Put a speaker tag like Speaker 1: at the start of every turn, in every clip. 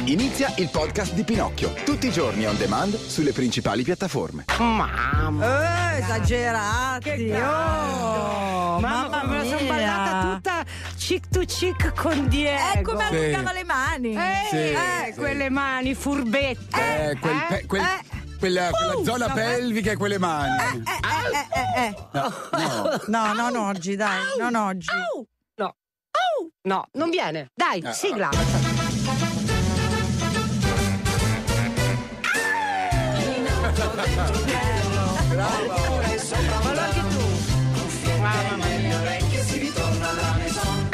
Speaker 1: Inizia il podcast di Pinocchio, tutti i giorni on demand sulle principali piattaforme.
Speaker 2: Mamma,
Speaker 3: esagerati!
Speaker 2: Mamma mia, sono ballata tutta chic to chic con Diego.
Speaker 3: Come allungava le mani!
Speaker 2: Quelle mani furbette.
Speaker 1: Quella zona pelvica e quelle mani.
Speaker 3: No, non oggi, dai, non oggi.
Speaker 2: No, non viene. Dai, sigla.
Speaker 1: Bravo.
Speaker 2: Fallo anche tu. Mamma mia.
Speaker 4: Si ritorna alla maison.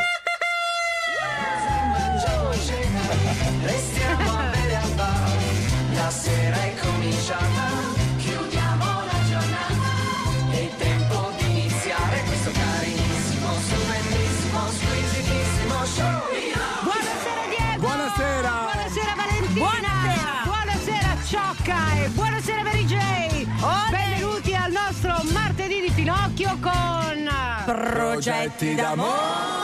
Speaker 4: Restiamo a bere al bar. La sera è cominciata. Chiudiamo la giornata. È il tempo di iniziare questo carinissimo, stupendissimo, squisitissimo show.
Speaker 2: Buonasera Diego.
Speaker 1: Buonasera.
Speaker 2: Buonasera Valentina. Buonasera Ciocca e buonasera Mary J. Benvenuti al nostro martedì di Pinocchio con
Speaker 1: Progetti d'amore.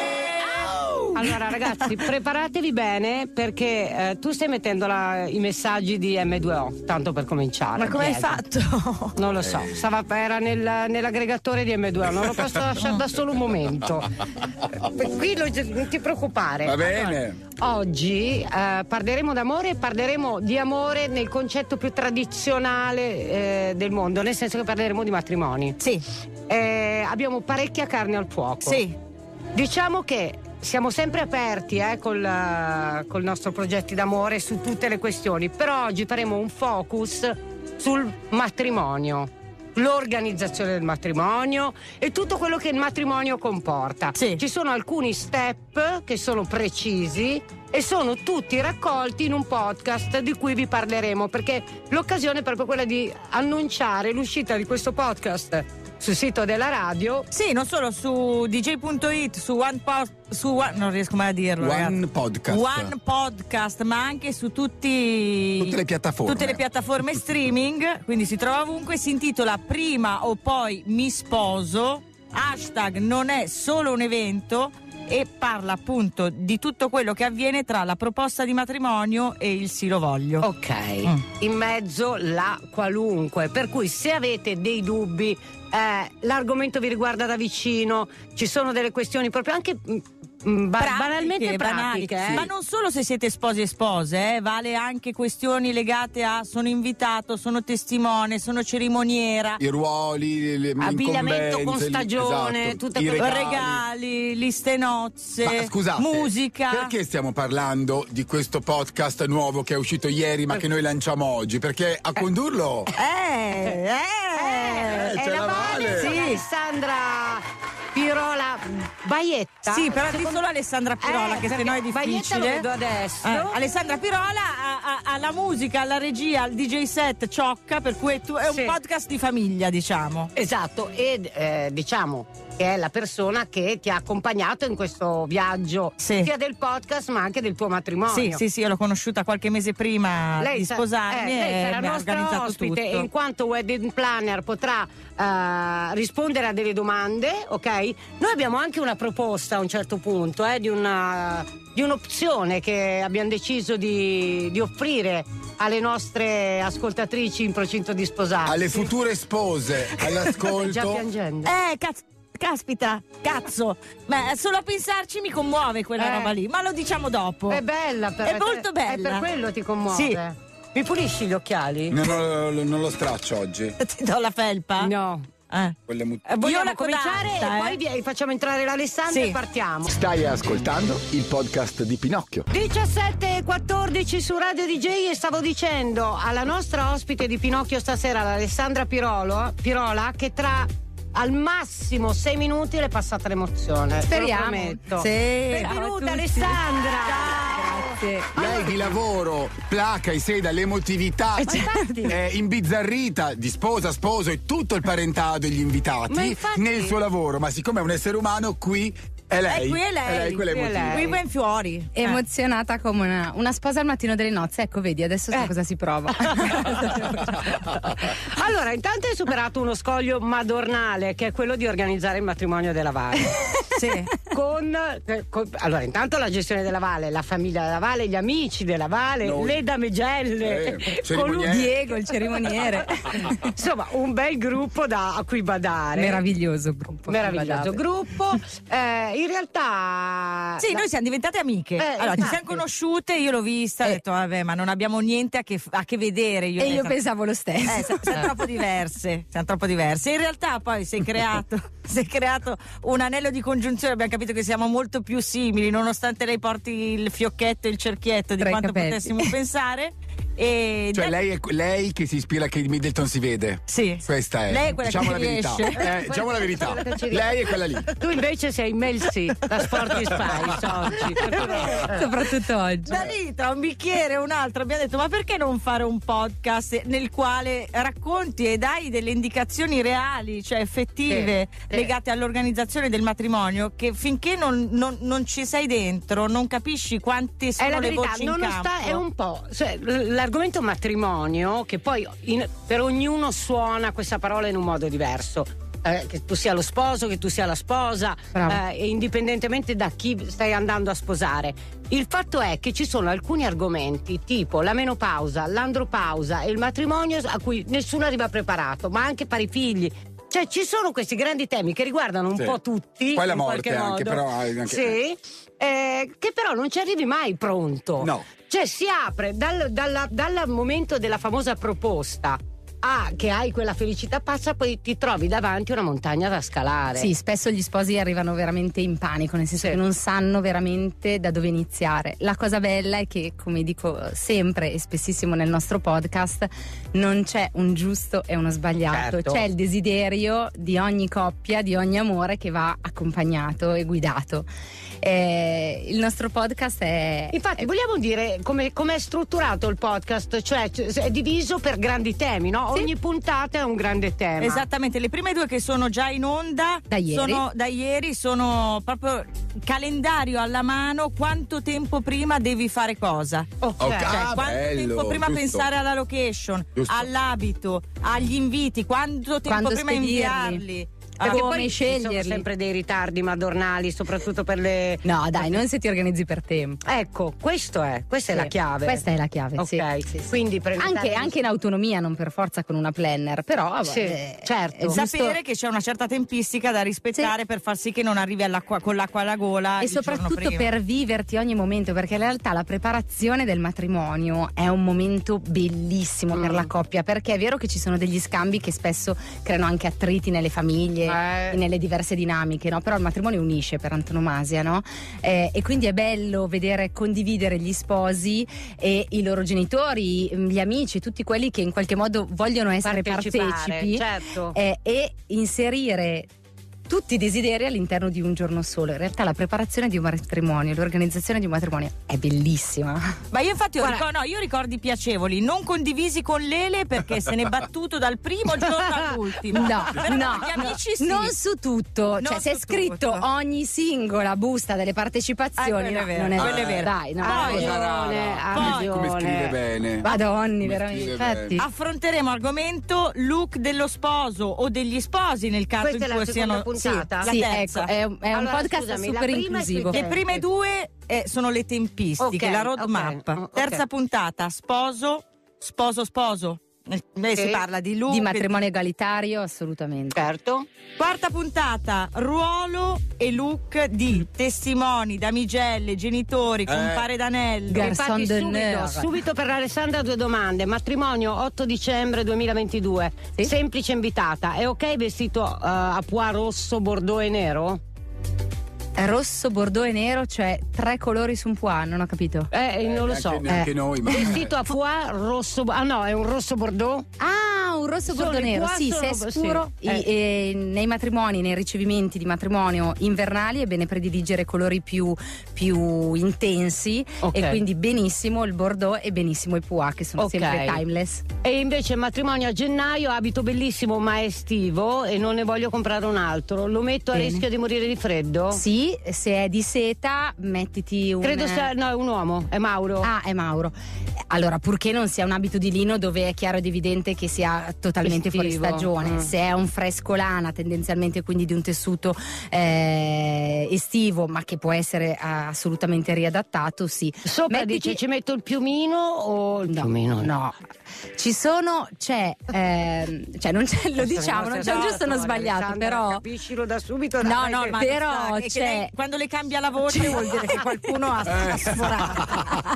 Speaker 2: Allora ragazzi, preparatevi bene perché tu stai mettendo i messaggi di M2O, tanto per cominciare.
Speaker 3: Ma come hai
Speaker 2: Diego.
Speaker 3: fatto?
Speaker 2: Non lo so, era nell'aggregatore di M2O, non lo posso lasciare da solo un momento. Qui non ti preoccupare.
Speaker 1: Va bene.
Speaker 2: Allora, oggi parleremo d'amore e parleremo di amore nel concetto più tradizionale del mondo, nel senso che parleremo di matrimoni.
Speaker 3: Sì.
Speaker 2: Abbiamo parecchia carne al fuoco.
Speaker 3: Sì.
Speaker 2: Diciamo che siamo sempre aperti col nostro progetti d'amore su tutte le questioni, però oggi faremo un focus sul matrimonio, l'organizzazione del matrimonio e tutto quello che il matrimonio comporta.
Speaker 3: Sì.
Speaker 2: Ci sono alcuni step che sono precisi e sono tutti raccolti in un podcast di cui vi parleremo, perché l'occasione è proprio quella di annunciare l'uscita di questo podcast sul sito della radio.
Speaker 3: Sì, non solo su dj.it, non riesco mai a dirlo.
Speaker 1: One podcast,
Speaker 3: ma anche su tutte
Speaker 1: le
Speaker 3: piattaforme streaming, quindi si trova ovunque. Si intitola Prima o poi mi sposo, hashtag non è solo un evento, e parla appunto di tutto quello che avviene tra la proposta di matrimonio e il sì lo voglio.
Speaker 2: Ok, in mezzo la qualunque, per cui se avete dei dubbi, l'argomento vi riguarda da vicino, ci sono delle questioni proprio anche banalmente pratiche.
Speaker 3: Ma non solo se siete sposi e spose, vale anche questioni legate a sono invitato, sono testimone, sono cerimoniera,
Speaker 1: i ruoli,
Speaker 2: abbigliamento con stagione,
Speaker 1: esatto,
Speaker 2: tutte
Speaker 1: i
Speaker 2: quelle
Speaker 3: regali, liste nozze,
Speaker 1: Ma scusate,
Speaker 3: musica.
Speaker 1: Perché stiamo parlando di questo podcast nuovo che è uscito ieri ma che noi lanciamo oggi? Perché a condurlo
Speaker 2: è la Vale,
Speaker 3: sì.
Speaker 2: Alessandra Pirola Baietta.
Speaker 3: Sì, però di solo Alessandra Pirola, che se no è difficile.
Speaker 2: Baietta lo vedo adesso.
Speaker 3: Alessandra Pirola alla musica, alla regia, al DJ set Ciocca, per cui è un podcast di famiglia, diciamo.
Speaker 2: Esatto, e diciamo che è la persona che ti ha accompagnato in questo viaggio, sia del podcast ma anche del tuo matrimonio.
Speaker 3: Sì, io l'ho conosciuta qualche mese prima di sposarmi
Speaker 2: lei
Speaker 3: e
Speaker 2: sarà
Speaker 3: mi ha organizzato
Speaker 2: ospite
Speaker 3: tutto.
Speaker 2: e in quanto wedding planner potrà rispondere a delle domande, ok? Noi abbiamo anche una proposta a un certo punto di un'opzione che abbiamo deciso di offrire alle nostre ascoltatrici in procinto di sposarsi.
Speaker 1: Alle future spose all'ascolto.
Speaker 2: Già piangendo.
Speaker 3: Caspita, cazzo, ma solo a pensarci mi commuove quella roba lì, ma lo diciamo dopo.
Speaker 2: È bella,
Speaker 3: è molto bella.
Speaker 2: È per quello ti commuove.
Speaker 3: Sì.
Speaker 2: Mi pulisci gli occhiali?
Speaker 1: No, non lo straccio oggi.
Speaker 3: Ti do la felpa?
Speaker 2: No.
Speaker 3: Vogliamo
Speaker 2: cominciare e poi facciamo entrare l'Alessandra e partiamo.
Speaker 1: Stai ascoltando il podcast di Pinocchio.
Speaker 2: 17:14 su Radio DJ e stavo dicendo alla nostra ospite di Pinocchio stasera, l'Alessandra Pirola, che tra al massimo 6 minuti le è passata l'emozione.
Speaker 3: Speriamo.
Speaker 2: Prometto.
Speaker 3: Sì.
Speaker 2: Benvenuta Alessandra.
Speaker 3: Grazie.
Speaker 1: Lei di lavoro placa i sei dall'emotività, è imbizzarrita di sposa, sposo e tutto il parentado e gli invitati nel suo lavoro, ma siccome è un essere umano qui È lei?
Speaker 3: Qui è lei.
Speaker 1: Quella è emotiva.
Speaker 3: Qui ben fuori.
Speaker 5: Emozionata come una sposa al mattino delle nozze. Ecco, vedi, adesso so cosa si prova.
Speaker 2: Allora, intanto hai superato uno scoglio madornale, che è quello di organizzare il matrimonio della Vale.
Speaker 3: Sì.
Speaker 2: Allora, intanto la gestione della Vale, la famiglia della Vale, gli amici della Vale,
Speaker 1: Noi.
Speaker 2: le damigelle,
Speaker 1: cerimoniere.
Speaker 5: Diego, il cerimoniere.
Speaker 2: insomma, un bel gruppo a cui badare.
Speaker 5: Meraviglioso gruppo.
Speaker 2: Meraviglioso gruppo. In realtà
Speaker 3: Sì, noi siamo diventate amiche. Allora, ci
Speaker 2: infatti.
Speaker 3: siamo conosciute, io l'ho vista, ho detto, vabbè, ma non abbiamo niente a che vedere.
Speaker 5: E io pensavo lo stesso.
Speaker 3: siamo troppo diverse. Siamo troppo diverse. In realtà poi si è creato un anello di congiunzione, abbiamo capito che siamo molto più simili, nonostante lei porti il fiocchetto e il cerchietto di
Speaker 5: Tra i
Speaker 3: quanto
Speaker 5: capelli.
Speaker 3: potessimo pensare. E
Speaker 1: Cioè lei che si ispira che Middleton si vede.
Speaker 3: Sì.
Speaker 1: Questa è.
Speaker 3: Lei è quella
Speaker 1: diciamo
Speaker 3: che
Speaker 1: la verità.
Speaker 3: riesce.
Speaker 1: Diciamo la verità.
Speaker 2: Quella che ci riesce.
Speaker 1: Lei è quella lì.
Speaker 2: Tu invece sei Mel C, da Sporty Spice oggi.
Speaker 5: Soprattutto oggi.
Speaker 3: Da lì, tra un bicchiere e un altro, abbiamo detto: ma perché non fare un podcast nel quale racconti e dai delle indicazioni reali, cioè effettive, legate all'organizzazione del matrimonio, che finché non ci sei dentro, non capisci quante
Speaker 2: È
Speaker 3: sono
Speaker 2: la
Speaker 3: le
Speaker 2: verità,
Speaker 3: voci in campo.
Speaker 2: è un po'. Cioè, l'argomento matrimonio, che poi per ognuno suona questa parola in un modo diverso. Che tu sia lo sposo, che tu sia la sposa, indipendentemente da chi stai andando a sposare. Il fatto è che ci sono alcuni argomenti, tipo la menopausa, l'andropausa e il matrimonio, a cui nessuno arriva preparato, ma anche per i figli. Cioè, ci sono questi grandi temi che riguardano un po' tutti.
Speaker 1: Poi la
Speaker 2: in
Speaker 1: morte
Speaker 2: qualche
Speaker 1: anche,
Speaker 2: modo.
Speaker 1: però. Anche...
Speaker 2: Sì. Che però non ci arrivi mai pronto.
Speaker 1: No.
Speaker 2: Cioè, si apre dal momento della famosa proposta che hai quella felicità pazza, poi ti trovi davanti una montagna da scalare.
Speaker 5: Sì, spesso gli sposi arrivano veramente in panico, nel senso che non sanno veramente da dove iniziare. La cosa bella è che, come dico sempre e spessissimo nel nostro podcast, non c'è un giusto e uno sbagliato.
Speaker 2: Certo.
Speaker 5: C'è il desiderio di ogni coppia, di ogni amore, che va accompagnato e guidato. Il nostro podcast è...
Speaker 2: Infatti, vogliamo dire come è strutturato il podcast, cioè è diviso per grandi temi, no?
Speaker 5: Sì.
Speaker 2: Ogni puntata è un grande tema.
Speaker 3: Esattamente, le prime due che sono già in onda
Speaker 5: Da ieri.
Speaker 3: sono proprio calendario alla mano, quanto tempo prima devi fare cosa.
Speaker 2: Ok.
Speaker 1: Ok.
Speaker 3: Cioè,
Speaker 1: Ah,
Speaker 3: quanto
Speaker 1: bello,
Speaker 3: tempo prima
Speaker 1: giusto.
Speaker 3: pensare alla location,
Speaker 1: Giusto.
Speaker 3: all'abito, agli inviti, quanto tempo
Speaker 5: Quando
Speaker 3: prima
Speaker 5: spedirli.
Speaker 3: inviarli.
Speaker 2: Perché
Speaker 5: come
Speaker 2: poi ci sono
Speaker 5: sceglierli.
Speaker 2: sempre dei ritardi madornali, soprattutto per le...
Speaker 5: No, dai, non se ti organizzi per tempo.
Speaker 2: Ecco, questa è
Speaker 5: Sì,
Speaker 2: la chiave.
Speaker 5: Questa è la chiave,
Speaker 2: Ok,
Speaker 5: sì.
Speaker 2: quindi prenotare-
Speaker 5: Anche in autonomia, non per forza con una planner, però
Speaker 2: Sì, certo.
Speaker 5: è giusto.
Speaker 3: Sapere che c'è una certa tempistica da rispettare per far sì che non arrivi con l'acqua alla gola
Speaker 5: E
Speaker 3: il giorno
Speaker 5: soprattutto
Speaker 3: prima.
Speaker 5: per viverti ogni momento, perché in realtà la preparazione del matrimonio è un momento bellissimo per la coppia, perché è vero che ci sono degli scambi che spesso creano anche attriti nelle famiglie, nelle diverse dinamiche, no? Però il matrimonio unisce per antonomasia, no? E quindi è bello vedere condividere gli sposi e i loro genitori, gli amici, tutti quelli che in qualche modo vogliono essere
Speaker 2: Partecipare,
Speaker 5: partecipi,
Speaker 2: certo.
Speaker 5: e inserire tutti i desideri all'interno di un giorno solo. In realtà la preparazione di un matrimonio, l'organizzazione di un matrimonio è bellissima.
Speaker 3: Ma io infatti
Speaker 2: Guarda-
Speaker 3: io ricordi piacevoli, non condivisi con Lele perché se n'è battuto dal primo giorno all'ultimo.
Speaker 5: No,
Speaker 3: Però
Speaker 5: no,
Speaker 3: con gli amici sì.
Speaker 5: non su tutto.
Speaker 3: Non
Speaker 5: Cioè, se è
Speaker 3: su
Speaker 5: scritto
Speaker 3: tutto.
Speaker 5: ogni singola busta delle partecipazioni,
Speaker 3: quello è
Speaker 5: no,
Speaker 3: vero,
Speaker 5: non è
Speaker 3: quello è
Speaker 5: vero.
Speaker 3: vero.
Speaker 5: Dai, no,
Speaker 2: Ha
Speaker 3: Poi-
Speaker 2: ragione, ha
Speaker 3: Poi-
Speaker 1: Come
Speaker 2: ragione.
Speaker 1: scrive bene.
Speaker 5: Madonni,
Speaker 1: Come
Speaker 5: veramente.
Speaker 1: scrive
Speaker 5: Infatti,
Speaker 3: Affronteremo argomento look dello sposo o degli sposi nel caso
Speaker 2: Questa è
Speaker 3: in
Speaker 2: la
Speaker 3: cui
Speaker 2: seconda
Speaker 3: siano
Speaker 2: puntata?
Speaker 3: la
Speaker 5: sì,
Speaker 3: terza.
Speaker 5: ecco, è un
Speaker 2: Allora,
Speaker 5: podcast
Speaker 2: scusami, la
Speaker 5: super
Speaker 2: prima è
Speaker 5: inclusivo.
Speaker 2: sui
Speaker 3: Le prime due sono le tempistiche,
Speaker 2: Ok,
Speaker 3: la roadmap.
Speaker 2: ok, ok.
Speaker 3: Terza puntata, sposo. Si parla di look.
Speaker 5: Di matrimonio egalitario, assolutamente.
Speaker 2: Certo.
Speaker 3: Quarta puntata, ruolo e look di testimoni, damigelle, genitori, compare d'anello.
Speaker 5: Garçon
Speaker 2: Infatti
Speaker 5: d'honneur.
Speaker 2: subito per Alessandra 2 domande. Matrimonio 8 dicembre 2022.
Speaker 5: Sì.
Speaker 2: Semplice invitata. È ok vestito a pois rosso, bordeaux e nero?
Speaker 5: Rosso, bordeaux e nero, cioè 3 colori su un pois, non ho capito.
Speaker 2: Non lo so.
Speaker 1: Neanche noi, ma
Speaker 2: Vestito a pois rosso. Ah no, è un rosso bordeaux?
Speaker 5: Ah, un rosso,
Speaker 2: Sono
Speaker 5: bordo
Speaker 2: i
Speaker 5: nero.
Speaker 2: qua
Speaker 5: Sì, se è
Speaker 2: sono-
Speaker 5: scuro,
Speaker 2: sì.
Speaker 5: nei matrimoni, nei ricevimenti di matrimonio invernali è bene prediligere colori più intensi,
Speaker 2: Ok.
Speaker 5: e quindi benissimo il bordeaux e benissimo il pois, che sono
Speaker 2: Ok.
Speaker 5: sempre timeless.
Speaker 2: E invece matrimonio a gennaio, abito bellissimo ma è estivo e non ne voglio comprare un altro. Lo metto a
Speaker 5: Bene.
Speaker 2: rischio di morire di freddo?
Speaker 5: Sì, se è di seta mettiti un...
Speaker 2: Credo sia, no, è un uomo, è Mauro.
Speaker 5: Ah, è Mauro. Allora, purché non sia un abito di lino dove è chiaro ed evidente che sia totalmente fuori
Speaker 2: Estivo.
Speaker 5: stagione. Se è un fresco lana, tendenzialmente quindi di un tessuto estivo, ma che può essere assolutamente riadattato, sì.
Speaker 2: Sopra
Speaker 5: Mettiti-
Speaker 2: dice ci metto il piumino o il piumino?
Speaker 5: No, ci sono, non c'è, lo diciamo, non c'è un giusto o non sbagliato, però.
Speaker 2: Capiscilo da subito.
Speaker 5: No,
Speaker 2: dai,
Speaker 5: no,
Speaker 2: che-
Speaker 5: ma però
Speaker 3: è che
Speaker 5: c'è.
Speaker 3: lei, quando le cambia la voce vuol dire che qualcuno ha sforato.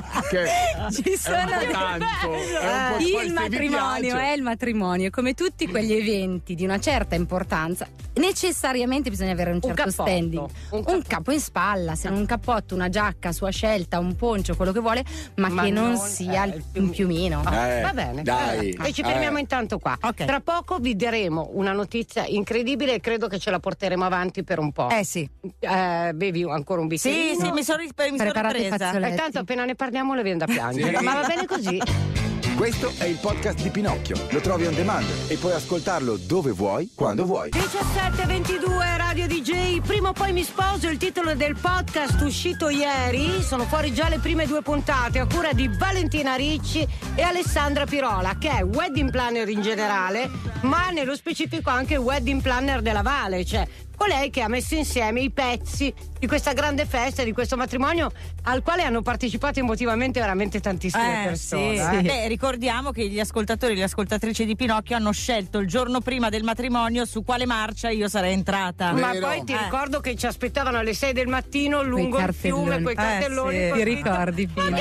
Speaker 5: Ci sono
Speaker 1: tanto, è un po'
Speaker 5: il
Speaker 1: poi se vi
Speaker 5: matrimonio
Speaker 1: piace.
Speaker 5: è il matrimonio, come tutti quegli eventi di una certa importanza, necessariamente bisogna avere un certo
Speaker 2: cappotto,
Speaker 5: standing, un capo in spalla, se non un cappotto, una giacca a sua scelta, un poncio, quello che vuole, ma che non sia un piumino.
Speaker 2: Va bene,
Speaker 1: dai.
Speaker 2: e ci fermiamo intanto qua.
Speaker 3: Ok.
Speaker 2: Tra poco vi daremo una notizia incredibile e credo che ce la porteremo avanti per un po'.
Speaker 3: Sì.
Speaker 2: Bevi ancora un bicchierino?
Speaker 3: Sì, mi sono
Speaker 5: Preparate i
Speaker 3: ripresa.
Speaker 5: fazzoletti.
Speaker 2: E tanto appena ne parliamo le viene da piangere.
Speaker 1: Sì.
Speaker 2: Ma va bene così.
Speaker 6: Questo è il podcast di Pinocchio. Lo trovi on demand e puoi ascoltarlo dove vuoi, quando vuoi.
Speaker 2: 17:22 Radio DJ, prima o poi mi sposo, il titolo del podcast uscito ieri. Sono fuori già le prime 2 puntate a cura di Valentina Ricci e Alessandra Pirola, che è wedding planner in generale, ma nello specifico anche wedding planner della Vale, cioè colei che ha messo insieme i pezzi di questa grande festa, di questo matrimonio al quale hanno partecipato emotivamente veramente tantissime persone.
Speaker 3: Sì. Beh, ricordiamo che gli ascoltatori e le ascoltatrici di Pinocchio hanno scelto il giorno prima del matrimonio su quale marcia io sarei entrata.
Speaker 2: Ma
Speaker 1: Vero.
Speaker 2: poi ti ricordo che ci aspettavano alle 6 del mattino lungo il
Speaker 5: cartelloni.
Speaker 2: fiume con i cartelloni.
Speaker 3: sì.
Speaker 2: con
Speaker 5: Ti
Speaker 2: scritto-
Speaker 5: ricordi, Pino?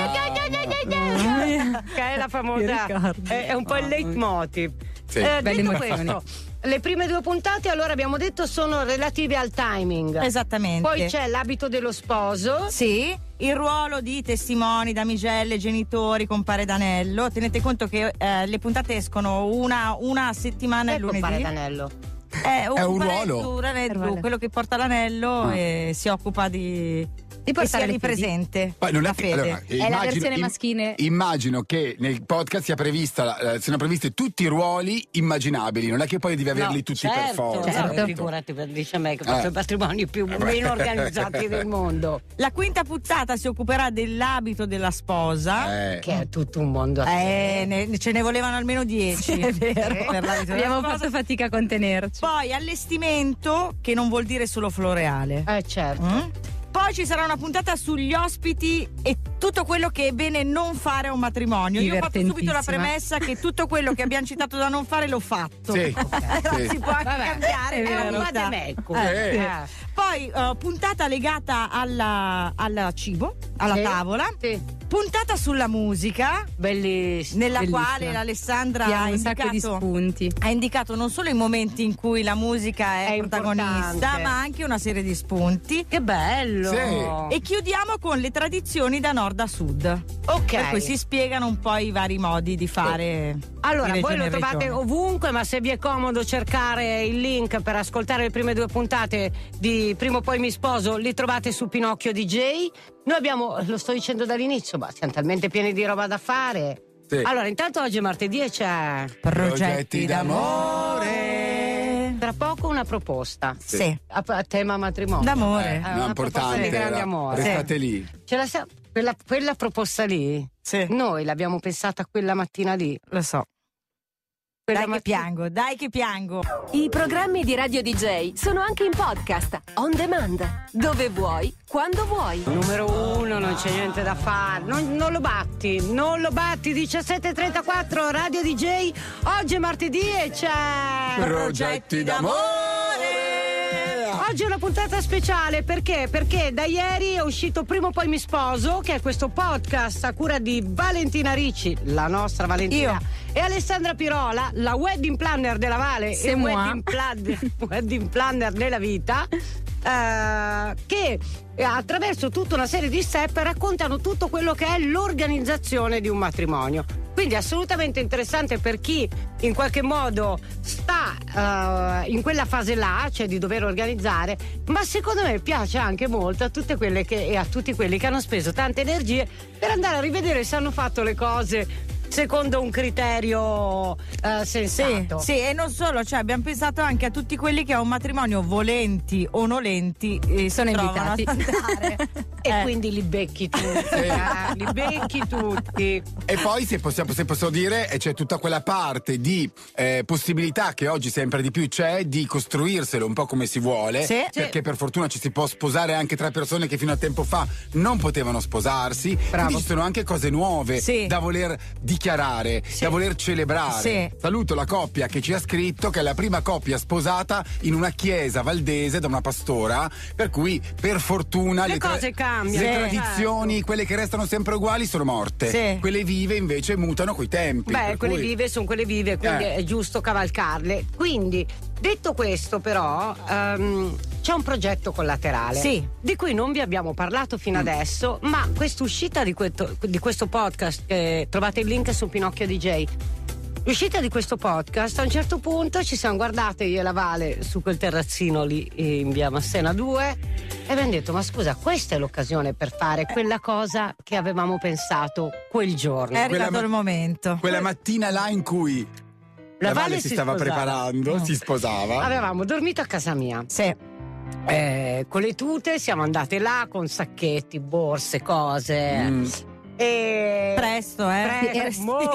Speaker 2: Che è la famosa,
Speaker 5: Ti ricordi?
Speaker 2: è un po' il leitmotiv.
Speaker 1: Sì.
Speaker 5: Belle
Speaker 2: Detto
Speaker 5: emozioni.
Speaker 2: questo, le prime 2 puntate, allora abbiamo detto, sono relative al timing.
Speaker 3: Esattamente.
Speaker 2: Poi c'è l'abito dello sposo.
Speaker 3: Sì, il ruolo di testimoni, damigelle, genitori, compare d'anello. Tenete conto che le puntate escono una a settimana il lunedì.
Speaker 2: Compare d'anello.
Speaker 3: È
Speaker 1: un ruolo?
Speaker 3: Quello che porta l'anello e si occupa di
Speaker 5: portare
Speaker 3: sia
Speaker 5: le
Speaker 3: di
Speaker 5: fedi.
Speaker 3: presente.
Speaker 1: Poi non è
Speaker 3: la
Speaker 1: che,
Speaker 3: fede.
Speaker 1: allora,
Speaker 5: È la versione maschile.
Speaker 1: Immagino che nel podcast siano previsti tutti i ruoli immaginabili, non è che poi devi averli tutti per forza.
Speaker 5: certo.
Speaker 2: Figurati, dice a me che faccio i patrimoni più meno organizzati del mondo.
Speaker 3: La quinta puntata si occuperà dell'abito della sposa.
Speaker 2: Che è tutto un mondo a
Speaker 3: Ce ne volevano almeno 10.
Speaker 5: È vero.
Speaker 3: Per l'abito della
Speaker 5: Abbiamo
Speaker 3: sposa.
Speaker 5: fatto fatica a contenerci.
Speaker 3: Poi allestimento, che non vuol dire solo floreale.
Speaker 2: certo.
Speaker 3: Mm? Poi ci sarà una puntata sugli ospiti e tutto quello che è bene non fare a un matrimonio. Io ho fatto subito la premessa che tutto quello che abbiamo citato da non fare l'ho fatto.
Speaker 1: Sì,
Speaker 3: Non
Speaker 1: sì.
Speaker 3: si può anche cambiare.
Speaker 2: È
Speaker 3: per
Speaker 2: un
Speaker 3: verità.
Speaker 2: vademecum.
Speaker 3: Poi puntata legata al cibo, alla
Speaker 2: Sì.
Speaker 3: tavola.
Speaker 2: Sì.
Speaker 3: Puntata sulla musica,
Speaker 2: Bellissimo.
Speaker 3: nella
Speaker 5: Bellissima.
Speaker 3: quale l'Alessandra
Speaker 5: Abbiamo un sacco di spunti.
Speaker 3: ha indicato non solo i momenti in cui la musica è protagonista,
Speaker 2: importante.
Speaker 3: ma anche una serie di spunti.
Speaker 2: Che bello.
Speaker 1: Sì.
Speaker 3: E chiudiamo con le tradizioni da nord a sud.
Speaker 2: Ok.
Speaker 3: Per cui si spiegano un po' i vari modi di fare.
Speaker 2: Allora,
Speaker 3: di
Speaker 2: voi
Speaker 3: regione
Speaker 2: lo
Speaker 3: in
Speaker 2: trovate
Speaker 3: regione.
Speaker 2: ovunque, ma se vi è comodo cercare il link per ascoltare le prime 2 puntate di Prima o poi mi sposo, li trovate su Pinocchio DJ. Noi abbiamo, lo sto dicendo dall'inizio, ma siamo talmente pieni di roba da fare.
Speaker 1: Sì.
Speaker 2: Allora, intanto oggi è martedì e c'è
Speaker 1: Progetti d'amore.
Speaker 2: tra poco una proposta.
Speaker 3: Sì.
Speaker 2: A tema matrimonio.
Speaker 3: D'amore.
Speaker 2: Una
Speaker 1: No,
Speaker 2: proposta
Speaker 1: importante.
Speaker 2: di grande amore.
Speaker 1: Restate lì.
Speaker 2: Ce la sa- quella proposta lì,
Speaker 3: Sì.
Speaker 2: noi l'abbiamo pensata quella mattina lì.
Speaker 3: Lo so.
Speaker 2: Quella
Speaker 3: Dai che
Speaker 2: mattina-
Speaker 3: piango, dai che piango.
Speaker 7: I programmi di Radio DJ sono anche in podcast, on demand, dove vuoi, quando vuoi.
Speaker 2: Numero 1, non c'è niente da fare, non lo batti, 17:34 Radio DJ, oggi è martedì e c'è
Speaker 1: Progetti d'amore.
Speaker 2: Oggi è una puntata speciale perché da ieri è uscito Prima o poi mi sposo, che è questo podcast a cura di Valentina Ricci, la nostra Valentina,
Speaker 3: Io.
Speaker 2: e Alessandra Pirola, la wedding planner della Vale
Speaker 5: C'est
Speaker 2: e
Speaker 5: moi.
Speaker 2: wedding planner nella vita, che attraverso tutta una serie di step raccontano tutto quello che è l'organizzazione di un matrimonio. Quindi assolutamente interessante per chi in qualche modo sta in quella fase là, cioè di dover organizzare, ma secondo me piace anche molto a tutte quelle e a tutti quelli che hanno speso tante energie per andare a rivedere se hanno fatto le cose secondo un criterio sensato.
Speaker 3: Sì, e non solo, cioè abbiamo pensato anche a tutti quelli che a un matrimonio, volenti o nolenti,
Speaker 5: sono invitati
Speaker 3: a andare.
Speaker 2: E quindi li becchi tutti, li becchi tutti.
Speaker 1: E poi se posso dire, c'è tutta quella parte di possibilità che oggi sempre di più c'è di costruirselo un po' come si vuole,
Speaker 3: Sì.
Speaker 1: perché per fortuna ci si può sposare anche tra persone che fino a tempo fa non potevano sposarsi.
Speaker 5: Bravo.
Speaker 1: Quindi ci sono anche cose nuove
Speaker 3: Sì.
Speaker 1: da voler dichiarare, da voler celebrare.
Speaker 3: Sì.
Speaker 1: Saluto la coppia che ci ha scritto che è la prima coppia sposata in una chiesa valdese da una pastora, per cui per fortuna
Speaker 2: Le cose cambiano.
Speaker 1: le
Speaker 2: Sì.
Speaker 1: tradizioni, quelle che restano sempre uguali, sono morte.
Speaker 3: Sì.
Speaker 1: Quelle vive invece mutano coi tempi.
Speaker 2: Beh,
Speaker 1: per
Speaker 2: quelle
Speaker 1: cui-
Speaker 2: vive sono quelle vive, quindi è giusto cavalcarle. Quindi, detto questo, però, c'è un progetto collaterale
Speaker 3: Sì.
Speaker 2: di cui non vi abbiamo parlato fino adesso, ma quest'uscita di questo podcast, che trovate il link su Pinocchio DJ. L'uscita di questo podcast, a un certo punto ci siamo guardate io e la Vale su quel terrazzino lì in via Massena 2 e abbiamo detto: ma scusa, questa è l'occasione per fare quella cosa che avevamo pensato quel giorno.
Speaker 3: È arrivato
Speaker 1: Quella
Speaker 3: il momento.
Speaker 1: Quella mattina là in cui la Vale si stava
Speaker 2: sposava.
Speaker 1: preparando, si sposava.
Speaker 2: Avevamo dormito a casa mia.
Speaker 3: Sì.
Speaker 2: Con le tute siamo andate là con sacchetti, borse, cose. E
Speaker 3: Presto,
Speaker 2: molto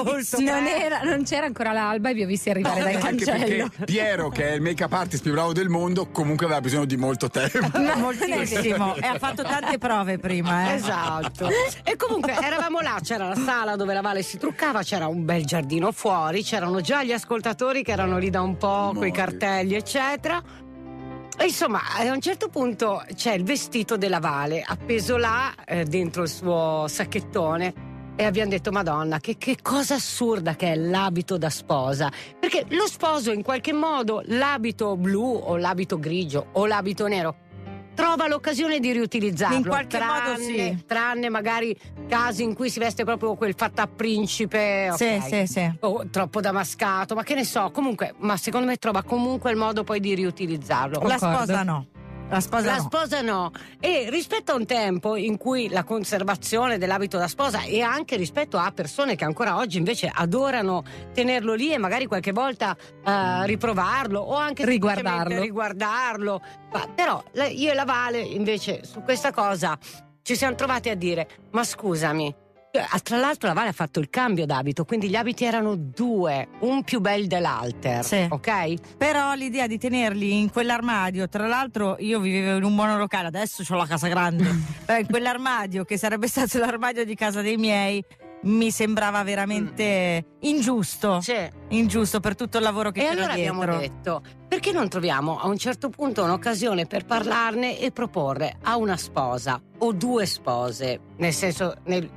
Speaker 5: Non c'era ancora l'alba e vi ho visti arrivare dal
Speaker 1: Anche
Speaker 5: cancello.
Speaker 1: perché Piero, che è il make-up artist più bravo del mondo, comunque aveva bisogno di molto tempo.
Speaker 3: Moltissimo. E ha fatto tante prove prima.
Speaker 2: Esatto. E comunque eravamo là, c'era la sala dove la Vale si truccava, c'era un bel giardino fuori, c'erano già gli ascoltatori che erano lì da un po', coi cartelli, eccetera. E insomma, a un certo punto c'è il vestito della Vale appeso là dentro il suo sacchettone e abbiamo detto: Madonna, che cosa assurda che è l'abito da sposa, perché lo sposo in qualche modo l'abito blu o l'abito grigio o l'abito nero trova l'occasione di riutilizzarlo,
Speaker 3: In qualche modo sì.
Speaker 2: tranne magari casi in cui si veste proprio quel fatta principe, ok.
Speaker 3: Sì.
Speaker 2: O troppo damascato, ma che ne so, comunque, ma secondo me trova comunque il modo poi di riutilizzarlo.
Speaker 3: La sposa no. La sposa no.
Speaker 2: E rispetto a un tempo in cui la conservazione dell'abito da sposa, e anche rispetto a persone che ancora oggi invece adorano tenerlo lì e magari qualche volta riprovarlo o anche
Speaker 5: Riguardarlo.
Speaker 2: riguardarlo. Però io e la Vale invece su questa cosa ci siamo trovati a dire: ma scusami, tra l'altro la Vale ha fatto il cambio d'abito, quindi gli abiti erano due, un più bel dell'alter,
Speaker 3: Sì.
Speaker 2: ok?
Speaker 3: Però l'idea di tenerli in quell'armadio, tra l'altro io vivevo in un monolocale, adesso ho la casa grande, però in quell'armadio che sarebbe stato l'armadio di casa dei miei mi sembrava veramente ingiusto.
Speaker 2: Sì.
Speaker 3: Ingiusto per tutto il lavoro che
Speaker 2: E
Speaker 3: c'era
Speaker 2: allora
Speaker 3: dietro.
Speaker 2: abbiamo detto: perché non troviamo a un certo punto un'occasione per parlarne e proporre a una sposa o due spose, nel senso,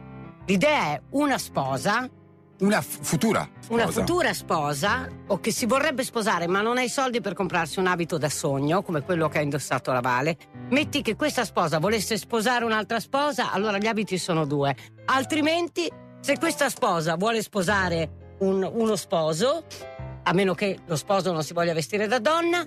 Speaker 2: l'idea è una sposa,
Speaker 1: Una futura sposa.
Speaker 2: una futura sposa o che si vorrebbe sposare ma non ha i soldi per comprarsi un abito da sogno come quello che ha indossato la Vale. Metti che questa sposa volesse sposare un'altra sposa, allora gli abiti sono due. Altrimenti, se questa sposa vuole sposare uno sposo, a meno che lo sposo non si voglia vestire da donna,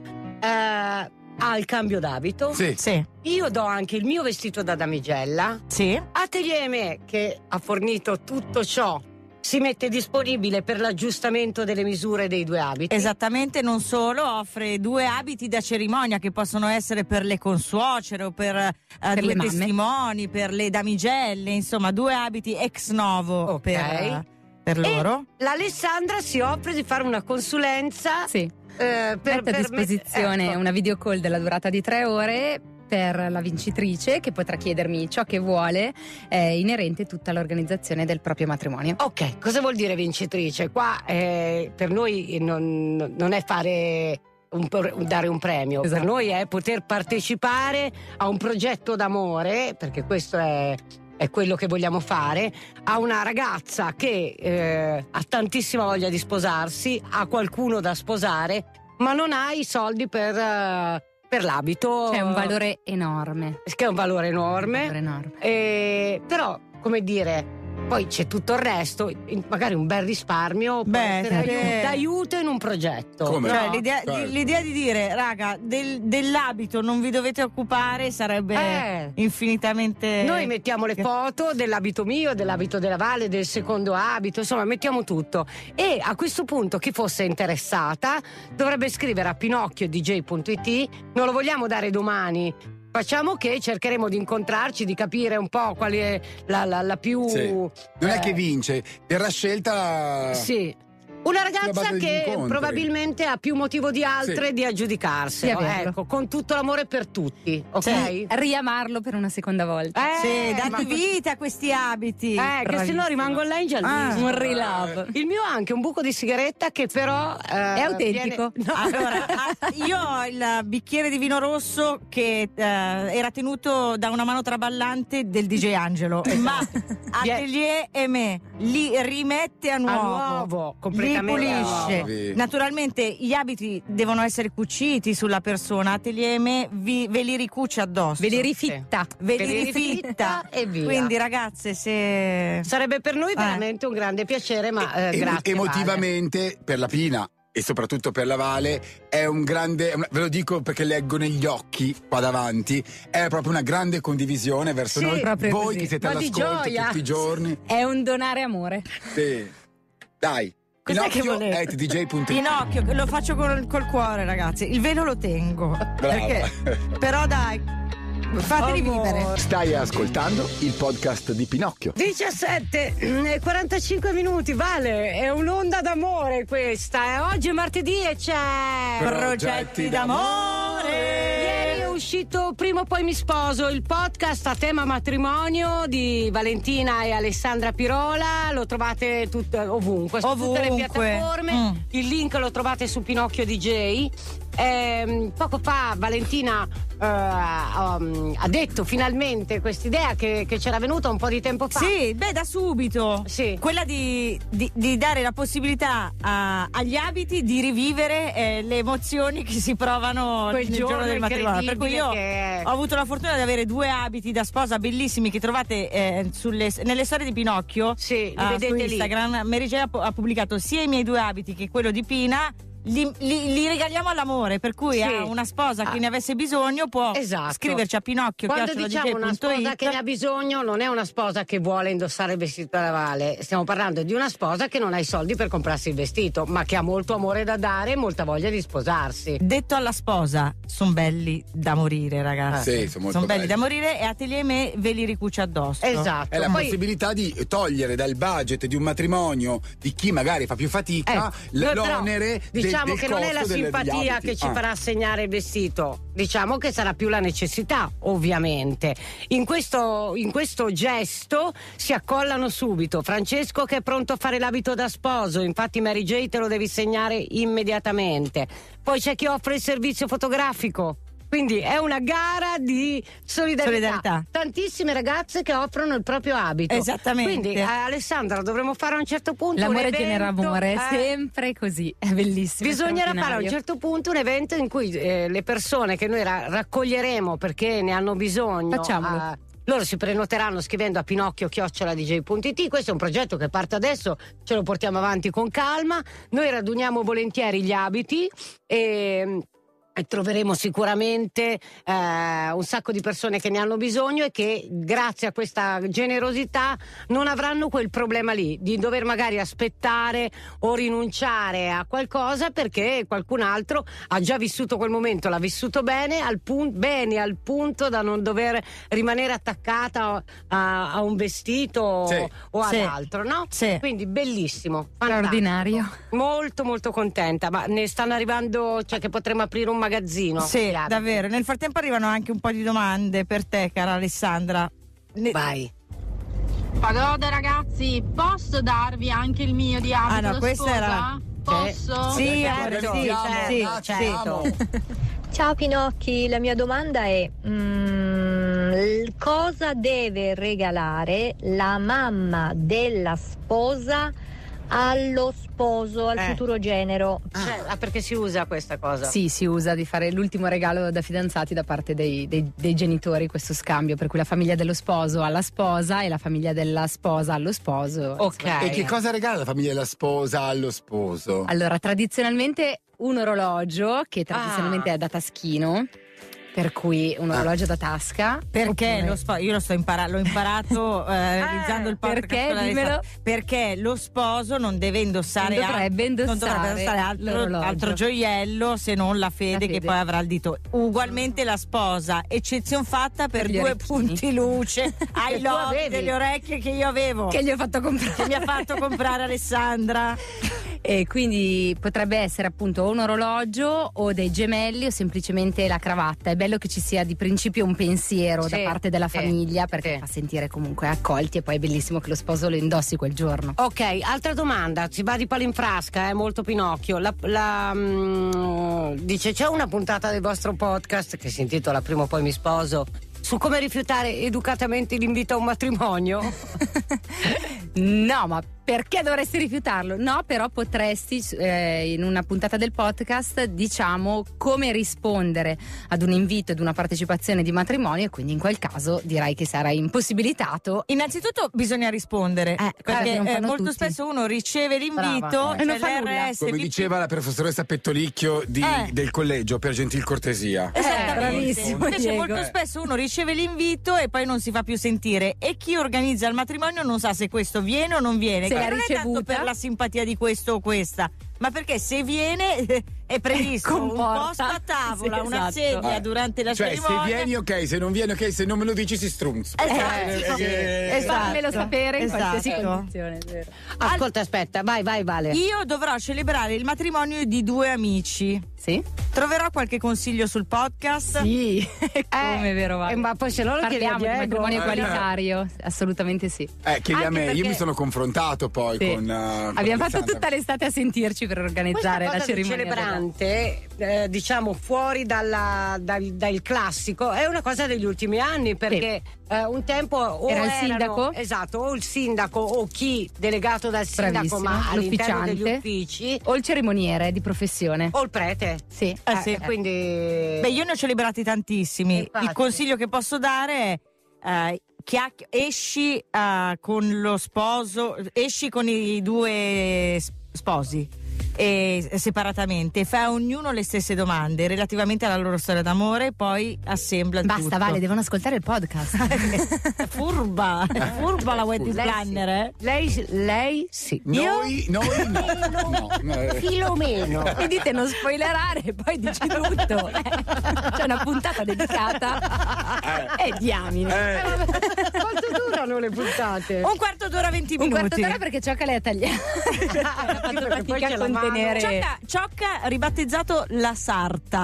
Speaker 2: ha il cambio d'abito.
Speaker 1: Sì.
Speaker 3: Sì.
Speaker 2: Io do anche il mio vestito da damigella.
Speaker 3: Sì.
Speaker 2: Atelier Me, che ha fornito tutto ciò, si mette disponibile per l'aggiustamento delle misure dei due abiti.
Speaker 3: Esattamente, non solo, offre 2 abiti da cerimonia che possono essere per le consuocere o per
Speaker 5: le
Speaker 3: 2
Speaker 5: mamme.
Speaker 3: testimoni, per le damigelle, insomma 2 abiti ex novo
Speaker 2: Ok.
Speaker 3: per loro.
Speaker 2: E l'Alessandra si offre di fare una consulenza
Speaker 5: Sì.
Speaker 2: per
Speaker 5: Mette a disposizione
Speaker 2: ecco.
Speaker 5: una video call della durata di 3 ore per la vincitrice, che potrà chiedermi ciò che vuole inerente tutta l'organizzazione del proprio matrimonio.
Speaker 2: Ok, cosa vuol dire vincitrice? Qua per noi non è fare dare un premio,
Speaker 5: Esatto.
Speaker 2: per noi è poter partecipare a un progetto d'amore, perché questo è quello che vogliamo fare, a una ragazza che ha tantissima voglia di sposarsi, ha qualcuno da sposare, ma non ha i soldi per l'abito.
Speaker 5: C'è un valore enorme.
Speaker 2: Che è un valore enorme.
Speaker 5: Un valore enorme.
Speaker 2: Però, come dire, Poi c'è tutto il resto, magari un bel risparmio può essere d'aiuto in un progetto.
Speaker 1: Come?
Speaker 3: Cioè,
Speaker 2: No?
Speaker 3: l'idea di dire, raga, dell'abito non vi dovete occupare sarebbe infinitamente.
Speaker 2: Noi mettiamo le foto dell'abito mio, dell'abito della Vale, del secondo abito, insomma mettiamo tutto. E a questo punto chi fosse interessata dovrebbe scrivere a pinocchiodj.it. Non lo vogliamo dare domani. Facciamo che cercheremo di incontrarci, di capire un po' qual è la più.
Speaker 1: Sì. Non è che vince, verrà scelta.
Speaker 2: Sì. Una ragazza
Speaker 1: base degli
Speaker 2: che
Speaker 1: incontri.
Speaker 2: probabilmente ha più motivo di altre di aggiudicarselo.
Speaker 5: Sì, è vero.
Speaker 2: Ecco, con tutto l'amore per tutti, ok?
Speaker 5: Sì, riamarlo per una seconda volta.
Speaker 3: Sì, date
Speaker 2: ma-
Speaker 3: vita a questi abiti.
Speaker 2: che se no rimango là in giallissimo.
Speaker 5: Un relove.
Speaker 2: Il mio ha anche un buco di sigaretta che però
Speaker 5: È autentico.
Speaker 2: viene- No.
Speaker 3: Allora, io ho il bicchiere di vino rosso che era tenuto da una mano traballante del DJ Angelo, ma Atelier e me li rimette a nuovo, li
Speaker 2: completamente
Speaker 3: pulisce.
Speaker 1: nuovi.
Speaker 3: Naturalmente gli abiti devono essere cuciti sulla persona, Atelier e me ve li ricuce addosso.
Speaker 5: Ve li rifitta.
Speaker 3: Ve
Speaker 2: Ve
Speaker 3: li
Speaker 2: li
Speaker 3: rifitta
Speaker 2: rifitta e via.
Speaker 3: Quindi ragazze, se
Speaker 2: Sarebbe per noi veramente un grande piacere, ma grazie.
Speaker 1: Emotivamente per la Pina e soprattutto per la Vale è un grande, ve lo dico perché leggo negli occhi qua davanti, è proprio una grande condivisione verso
Speaker 2: Sì,
Speaker 1: noi,
Speaker 5: proprio
Speaker 1: voi
Speaker 5: così.
Speaker 1: che siete
Speaker 2: Ma di
Speaker 1: all'ascolto
Speaker 2: gioia.
Speaker 1: tutti i giorni.
Speaker 5: È un donare amore.
Speaker 1: Sì. Dai,
Speaker 3: Cos'è che
Speaker 1: Pinocchio
Speaker 3: volete?
Speaker 1: at dj.it.
Speaker 3: Pinocchio, lo faccio col cuore, ragazzi. Il velo lo tengo. Perché? Però dai, fateli vivere.
Speaker 6: Stai ascoltando il podcast di Pinocchio.
Speaker 2: 17 e 45 minuti, Vale, è un'onda d'amore questa. Oggi è martedì e c'è
Speaker 3: Progetti d'amore.
Speaker 2: Ieri è uscito Prima o poi mi sposo, il podcast a tema matrimonio di Valentina e Alessandra Pirola. Lo trovate ovunque, su tutte le
Speaker 3: Ovunque.
Speaker 2: piattaforme. Il link lo trovate su Pinocchio DJ. Poco fa Valentina ha detto finalmente quest'idea che c'era venuta un po' di tempo fa.
Speaker 3: Sì, beh, da subito.
Speaker 2: Sì.
Speaker 3: Quella di dare la possibilità agli abiti di rivivere le emozioni che si provano
Speaker 2: Quel
Speaker 3: nel
Speaker 2: giorno
Speaker 3: giorno del matrimonio. Per cui io
Speaker 2: incredibile che-
Speaker 3: ho avuto la fortuna di avere 2 abiti da sposa bellissimi che trovate nelle storie di Pinocchio.
Speaker 2: Sì, li
Speaker 3: su
Speaker 2: vedete lì.
Speaker 3: Instagram. Mary J ha pubblicato sia i miei 2 abiti che quello di Pina. Li regaliamo all'amore, per cui
Speaker 2: Sì.
Speaker 3: a una sposa che ne avesse bisogno può
Speaker 2: Esatto.
Speaker 3: scriverci a Pinocchio.
Speaker 2: Quando diciamo una sposa che ne ha bisogno, non è una sposa che vuole indossare il vestito della Vale, stiamo parlando di una sposa che non ha i soldi per comprarsi il vestito, ma che ha molto amore da dare e molta voglia di sposarsi.
Speaker 3: Detto alla sposa, sono belli da morire, ragazzi.
Speaker 1: Sì, sono molto
Speaker 3: Son belli
Speaker 1: belli.
Speaker 3: da morire e Atelier me ve li ricuce addosso.
Speaker 2: Esatto.
Speaker 1: È la
Speaker 2: Poi-
Speaker 1: possibilità di togliere dal budget di un matrimonio di chi magari fa più fatica
Speaker 2: Però,
Speaker 1: l'onere
Speaker 2: diciamo
Speaker 1: del
Speaker 2: che non è la
Speaker 1: costo degli
Speaker 2: simpatia
Speaker 1: abiti.
Speaker 2: che ci farà assegnare il vestito, diciamo che sarà più la necessità, ovviamente. In questo gesto si accollano subito Francesco che è pronto a fare l'abito da sposo, infatti Mary J te lo devi segnare immediatamente. Poi c'è chi offre il servizio fotografico. Quindi è una gara di solidarietà. Tantissime ragazze che offrono il proprio abito.
Speaker 3: Esattamente.
Speaker 2: Quindi Alessandra, dovremmo fare a un certo punto
Speaker 5: L'amore
Speaker 2: un evento,
Speaker 5: genera amore, sempre così. È bellissimo.
Speaker 2: Bisognerà fare a un
Speaker 5: straordinario.
Speaker 2: certo punto un evento in cui le persone che noi raccoglieremo perché ne hanno bisogno.
Speaker 5: Facciamolo.
Speaker 2: Loro si prenoteranno scrivendo a pinocchio@dj.it. Questo è un progetto che parte adesso, ce lo portiamo avanti con calma. Noi raduniamo volentieri gli abiti e troveremo sicuramente un sacco di persone che ne hanno bisogno e che grazie a questa generosità non avranno quel problema lì di dover magari aspettare o rinunciare a qualcosa perché qualcun altro ha già vissuto quel momento, l'ha vissuto bene al punto da non dover rimanere attaccata a un vestito
Speaker 1: Sì.
Speaker 2: o ad
Speaker 3: Sì.
Speaker 2: altro, no?
Speaker 3: Sì.
Speaker 2: Quindi bellissimo, fantastico.
Speaker 5: Straordinario.
Speaker 2: Molto molto contenta, ma ne stanno arrivando, cioè che potremo aprire un magazzino.
Speaker 3: Sì,
Speaker 2: di abiti.
Speaker 3: davvero. Nel frattempo arrivano anche un po' di domande per te, cara Alessandra.
Speaker 2: Vai.
Speaker 8: Pagoda ragazzi, posso darvi anche il mio di abito
Speaker 3: no,
Speaker 8: da
Speaker 3: questa
Speaker 8: sposa?
Speaker 3: era-
Speaker 8: Posso?
Speaker 3: Sì,
Speaker 2: certo,
Speaker 3: sì,
Speaker 2: certo,
Speaker 3: sì,
Speaker 2: certo.
Speaker 9: Ciao Pinocchi, la mia domanda è cosa deve regalare la mamma della sposa allo sposo, al futuro genero.
Speaker 2: Perché si usa questa cosa?
Speaker 5: Sì, si usa di fare l'ultimo regalo da fidanzati da parte dei genitori, questo scambio, per cui la famiglia dello sposo alla sposa e la famiglia della sposa allo sposo.
Speaker 2: Ok.
Speaker 1: E che cosa regala la famiglia della sposa allo sposo?
Speaker 5: Allora, tradizionalmente un orologio che tradizionalmente è da taschino, per cui un orologio da tasca.
Speaker 3: Perché io l'ho imparato realizzando il podcast.
Speaker 5: Perché? Dimmelo.
Speaker 3: Perché lo sposo non deve indossare
Speaker 5: non dovrebbe indossare
Speaker 3: altro gioiello se non la fede che poi avrà il dito. Ugualmente la sposa, eccezione fatta per
Speaker 5: gli
Speaker 3: 2
Speaker 5: orecchini.
Speaker 3: punti luce ai
Speaker 2: tu
Speaker 3: lodi
Speaker 2: avevi.
Speaker 3: delle orecchie che io avevo,
Speaker 5: Che gli ho fatto comprare.
Speaker 3: che mi ha fatto comprare Alessandra.
Speaker 5: E quindi potrebbe essere appunto un orologio o dei gemelli o semplicemente la cravatta. È bello che ci sia di principio un pensiero da parte della famiglia, perché fa sentire comunque accolti, e poi è bellissimo che lo sposo lo indossi quel giorno.
Speaker 2: Ok, altra domanda, si va di palo in frasca, è molto Pinocchio. Dice, c'è una puntata del vostro podcast che si intitola Prima o poi mi sposo, su come rifiutare educatamente l'invito a un matrimonio?
Speaker 5: No, ma perché dovresti rifiutarlo? No, però potresti in una puntata del podcast, diciamo, come rispondere ad un invito, ad una partecipazione di matrimonio, e quindi in quel caso direi che sarai impossibilitato.
Speaker 3: Innanzitutto bisogna rispondere, perché
Speaker 5: non fanno
Speaker 3: molto
Speaker 5: tutti.
Speaker 3: spesso uno riceve l'invito
Speaker 5: Brava. E non fa
Speaker 3: l'RS,
Speaker 1: Come diceva la professoressa Pettolicchio del collegio, per gentil cortesia.
Speaker 5: Bravissimo,
Speaker 3: Invece
Speaker 5: Diego.
Speaker 3: molto spesso uno riceve l'invito e poi non si fa più sentire, e chi organizza il matrimonio non sa se questo viene o non viene,
Speaker 5: Se
Speaker 3: che
Speaker 5: l'ha
Speaker 3: non è tanto
Speaker 5: ricevuta.
Speaker 3: per la simpatia di questo o questa, ma perché se viene è previsto un
Speaker 5: Comporta.
Speaker 3: posto a tavola,
Speaker 5: Sì,
Speaker 3: una
Speaker 5: esatto.
Speaker 3: sedia durante la
Speaker 1: Cioè,
Speaker 3: cerimonia.
Speaker 1: se vieni ok, se non vieni ok, se non me lo dici si strunza.
Speaker 5: Fammelo sapere in
Speaker 3: Esatto.
Speaker 5: qualsiasi condizione, è vero.
Speaker 2: Ascolta, aspetta, vai Vale.
Speaker 3: Io dovrò celebrare il matrimonio di 2 amici.
Speaker 5: Sì?
Speaker 3: Troverò qualche consiglio sul podcast?
Speaker 5: Sì, come vero Vale.
Speaker 2: Ma poi se no lo chiedi a
Speaker 5: Parliamo di
Speaker 2: Diego.
Speaker 5: matrimonio egualitario, assolutamente sì.
Speaker 1: Chiedi a
Speaker 2: Anche
Speaker 1: me, io
Speaker 2: perché-
Speaker 1: mi sono confrontato poi
Speaker 5: Sì.
Speaker 1: con
Speaker 5: Abbiamo fatto
Speaker 1: Alessandra.
Speaker 5: tutta l'estate a sentirci per organizzare
Speaker 2: Questa
Speaker 5: la
Speaker 2: cosa del
Speaker 5: cerimonia.
Speaker 2: celebrante, diciamo fuori dal classico, è una cosa degli ultimi anni, perché un tempo o
Speaker 5: Era il
Speaker 2: erano-
Speaker 5: sindaco?
Speaker 2: esatto, o il sindaco o chi delegato dal sindaco,
Speaker 5: Bravissimo,
Speaker 2: ma all'interno degli
Speaker 5: l'ufficiante.
Speaker 2: uffici,
Speaker 5: O il cerimoniere di professione.
Speaker 2: o il prete.
Speaker 5: Sì.
Speaker 3: Sì.
Speaker 2: Quindi
Speaker 3: Beh, io ne ho celebrati tantissimi.
Speaker 2: Infatti.
Speaker 3: Il consiglio che posso dare è esci con lo sposo, esci con i 2 sposi separatamente, fa a ognuno le stesse domande relativamente alla loro storia d'amore, poi assembla
Speaker 5: Basta,
Speaker 3: tutto.
Speaker 5: Vale, devono ascoltare il podcast.
Speaker 3: Furba la wedding
Speaker 2: Lei
Speaker 3: planner, eh?
Speaker 2: lei sì.
Speaker 1: Noi no. No.
Speaker 2: Filomeno.
Speaker 5: E dite non spoilerare, poi dici tutto. C'è una puntata dedicata. E diamine.
Speaker 2: Quanto durano le puntate?
Speaker 3: Un quarto d'ora, 20
Speaker 5: Un
Speaker 3: minuti.
Speaker 5: quarto d'ora perché Ciocca le ha tagliato. Ha fatto
Speaker 2: Perché poi
Speaker 5: fatica
Speaker 2: c'è
Speaker 5: a
Speaker 2: la mano.
Speaker 5: contenere.
Speaker 3: Ciocca ribattezzato la sarta.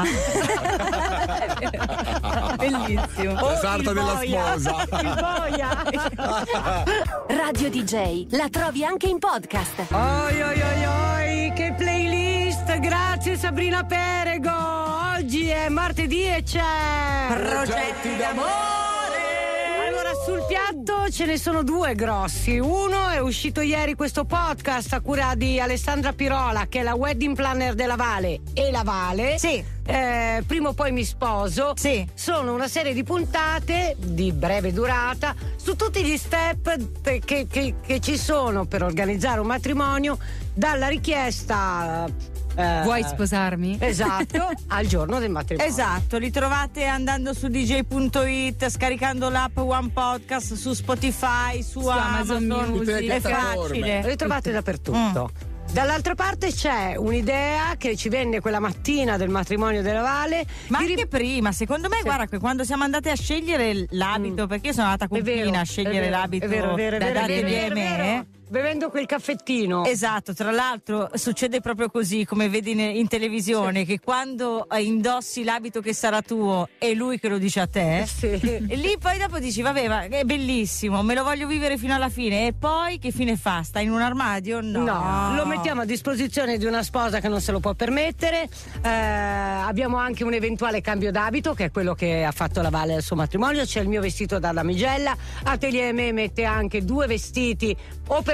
Speaker 5: Bellissimo.
Speaker 1: La sarta della sposa.
Speaker 2: Il boia.
Speaker 7: Radio DJ, la trovi anche in podcast.
Speaker 2: Oi oi oi oi, che playlist! Grazie Sabrina Perego. Oggi è martedì e c'è
Speaker 3: Progetti d'amore.
Speaker 2: Allora, sul piatto ce ne sono 2 grossi. Uno è uscito ieri questo podcast a cura di Alessandra Pirola, che è la wedding planner della Vale e la Vale.
Speaker 3: Sì.
Speaker 2: Prima o poi mi sposo.
Speaker 3: Sì.
Speaker 2: Sono una serie di puntate di breve durata su tutti gli step che ci sono per organizzare un matrimonio, dalla richiesta
Speaker 5: Vuoi sposarmi?
Speaker 2: esatto al giorno del matrimonio.
Speaker 3: Esatto, li trovate andando su dj.it, scaricando l'app One Podcast, su Spotify, su
Speaker 5: Amazon Music.
Speaker 1: Tutte le
Speaker 3: È
Speaker 1: piattaforme.
Speaker 3: facile.
Speaker 2: Le trovate dappertutto. Dall'altra parte c'è un'idea che ci venne quella mattina del matrimonio della Vale.
Speaker 3: Ma
Speaker 2: di
Speaker 3: anche prima, secondo me, guarda, che quando siamo andate a scegliere l'abito, perché io sono andata con
Speaker 2: È vero,
Speaker 3: Pina a
Speaker 2: è
Speaker 3: scegliere
Speaker 2: vero,
Speaker 3: l'abito
Speaker 2: è vero,
Speaker 3: da dare
Speaker 2: vero,
Speaker 3: me.
Speaker 2: vero. Bevendo quel caffettino.
Speaker 3: Esatto, tra l'altro succede proprio così, come vedi in televisione, che quando indossi l'abito che sarà tuo è lui che lo dice a te,
Speaker 2: Sì.
Speaker 3: e lì poi dopo dici vabbè, ma è bellissimo, me lo voglio vivere fino alla fine, e poi che fine fa? Sta in un armadio? No,
Speaker 2: Lo mettiamo a disposizione di una sposa che non se lo può permettere. Abbiamo anche un eventuale cambio d'abito, che è quello che ha fatto la Vale al suo matrimonio. C'è il mio vestito da damigella. Atelier Me mette anche 2 vestiti o per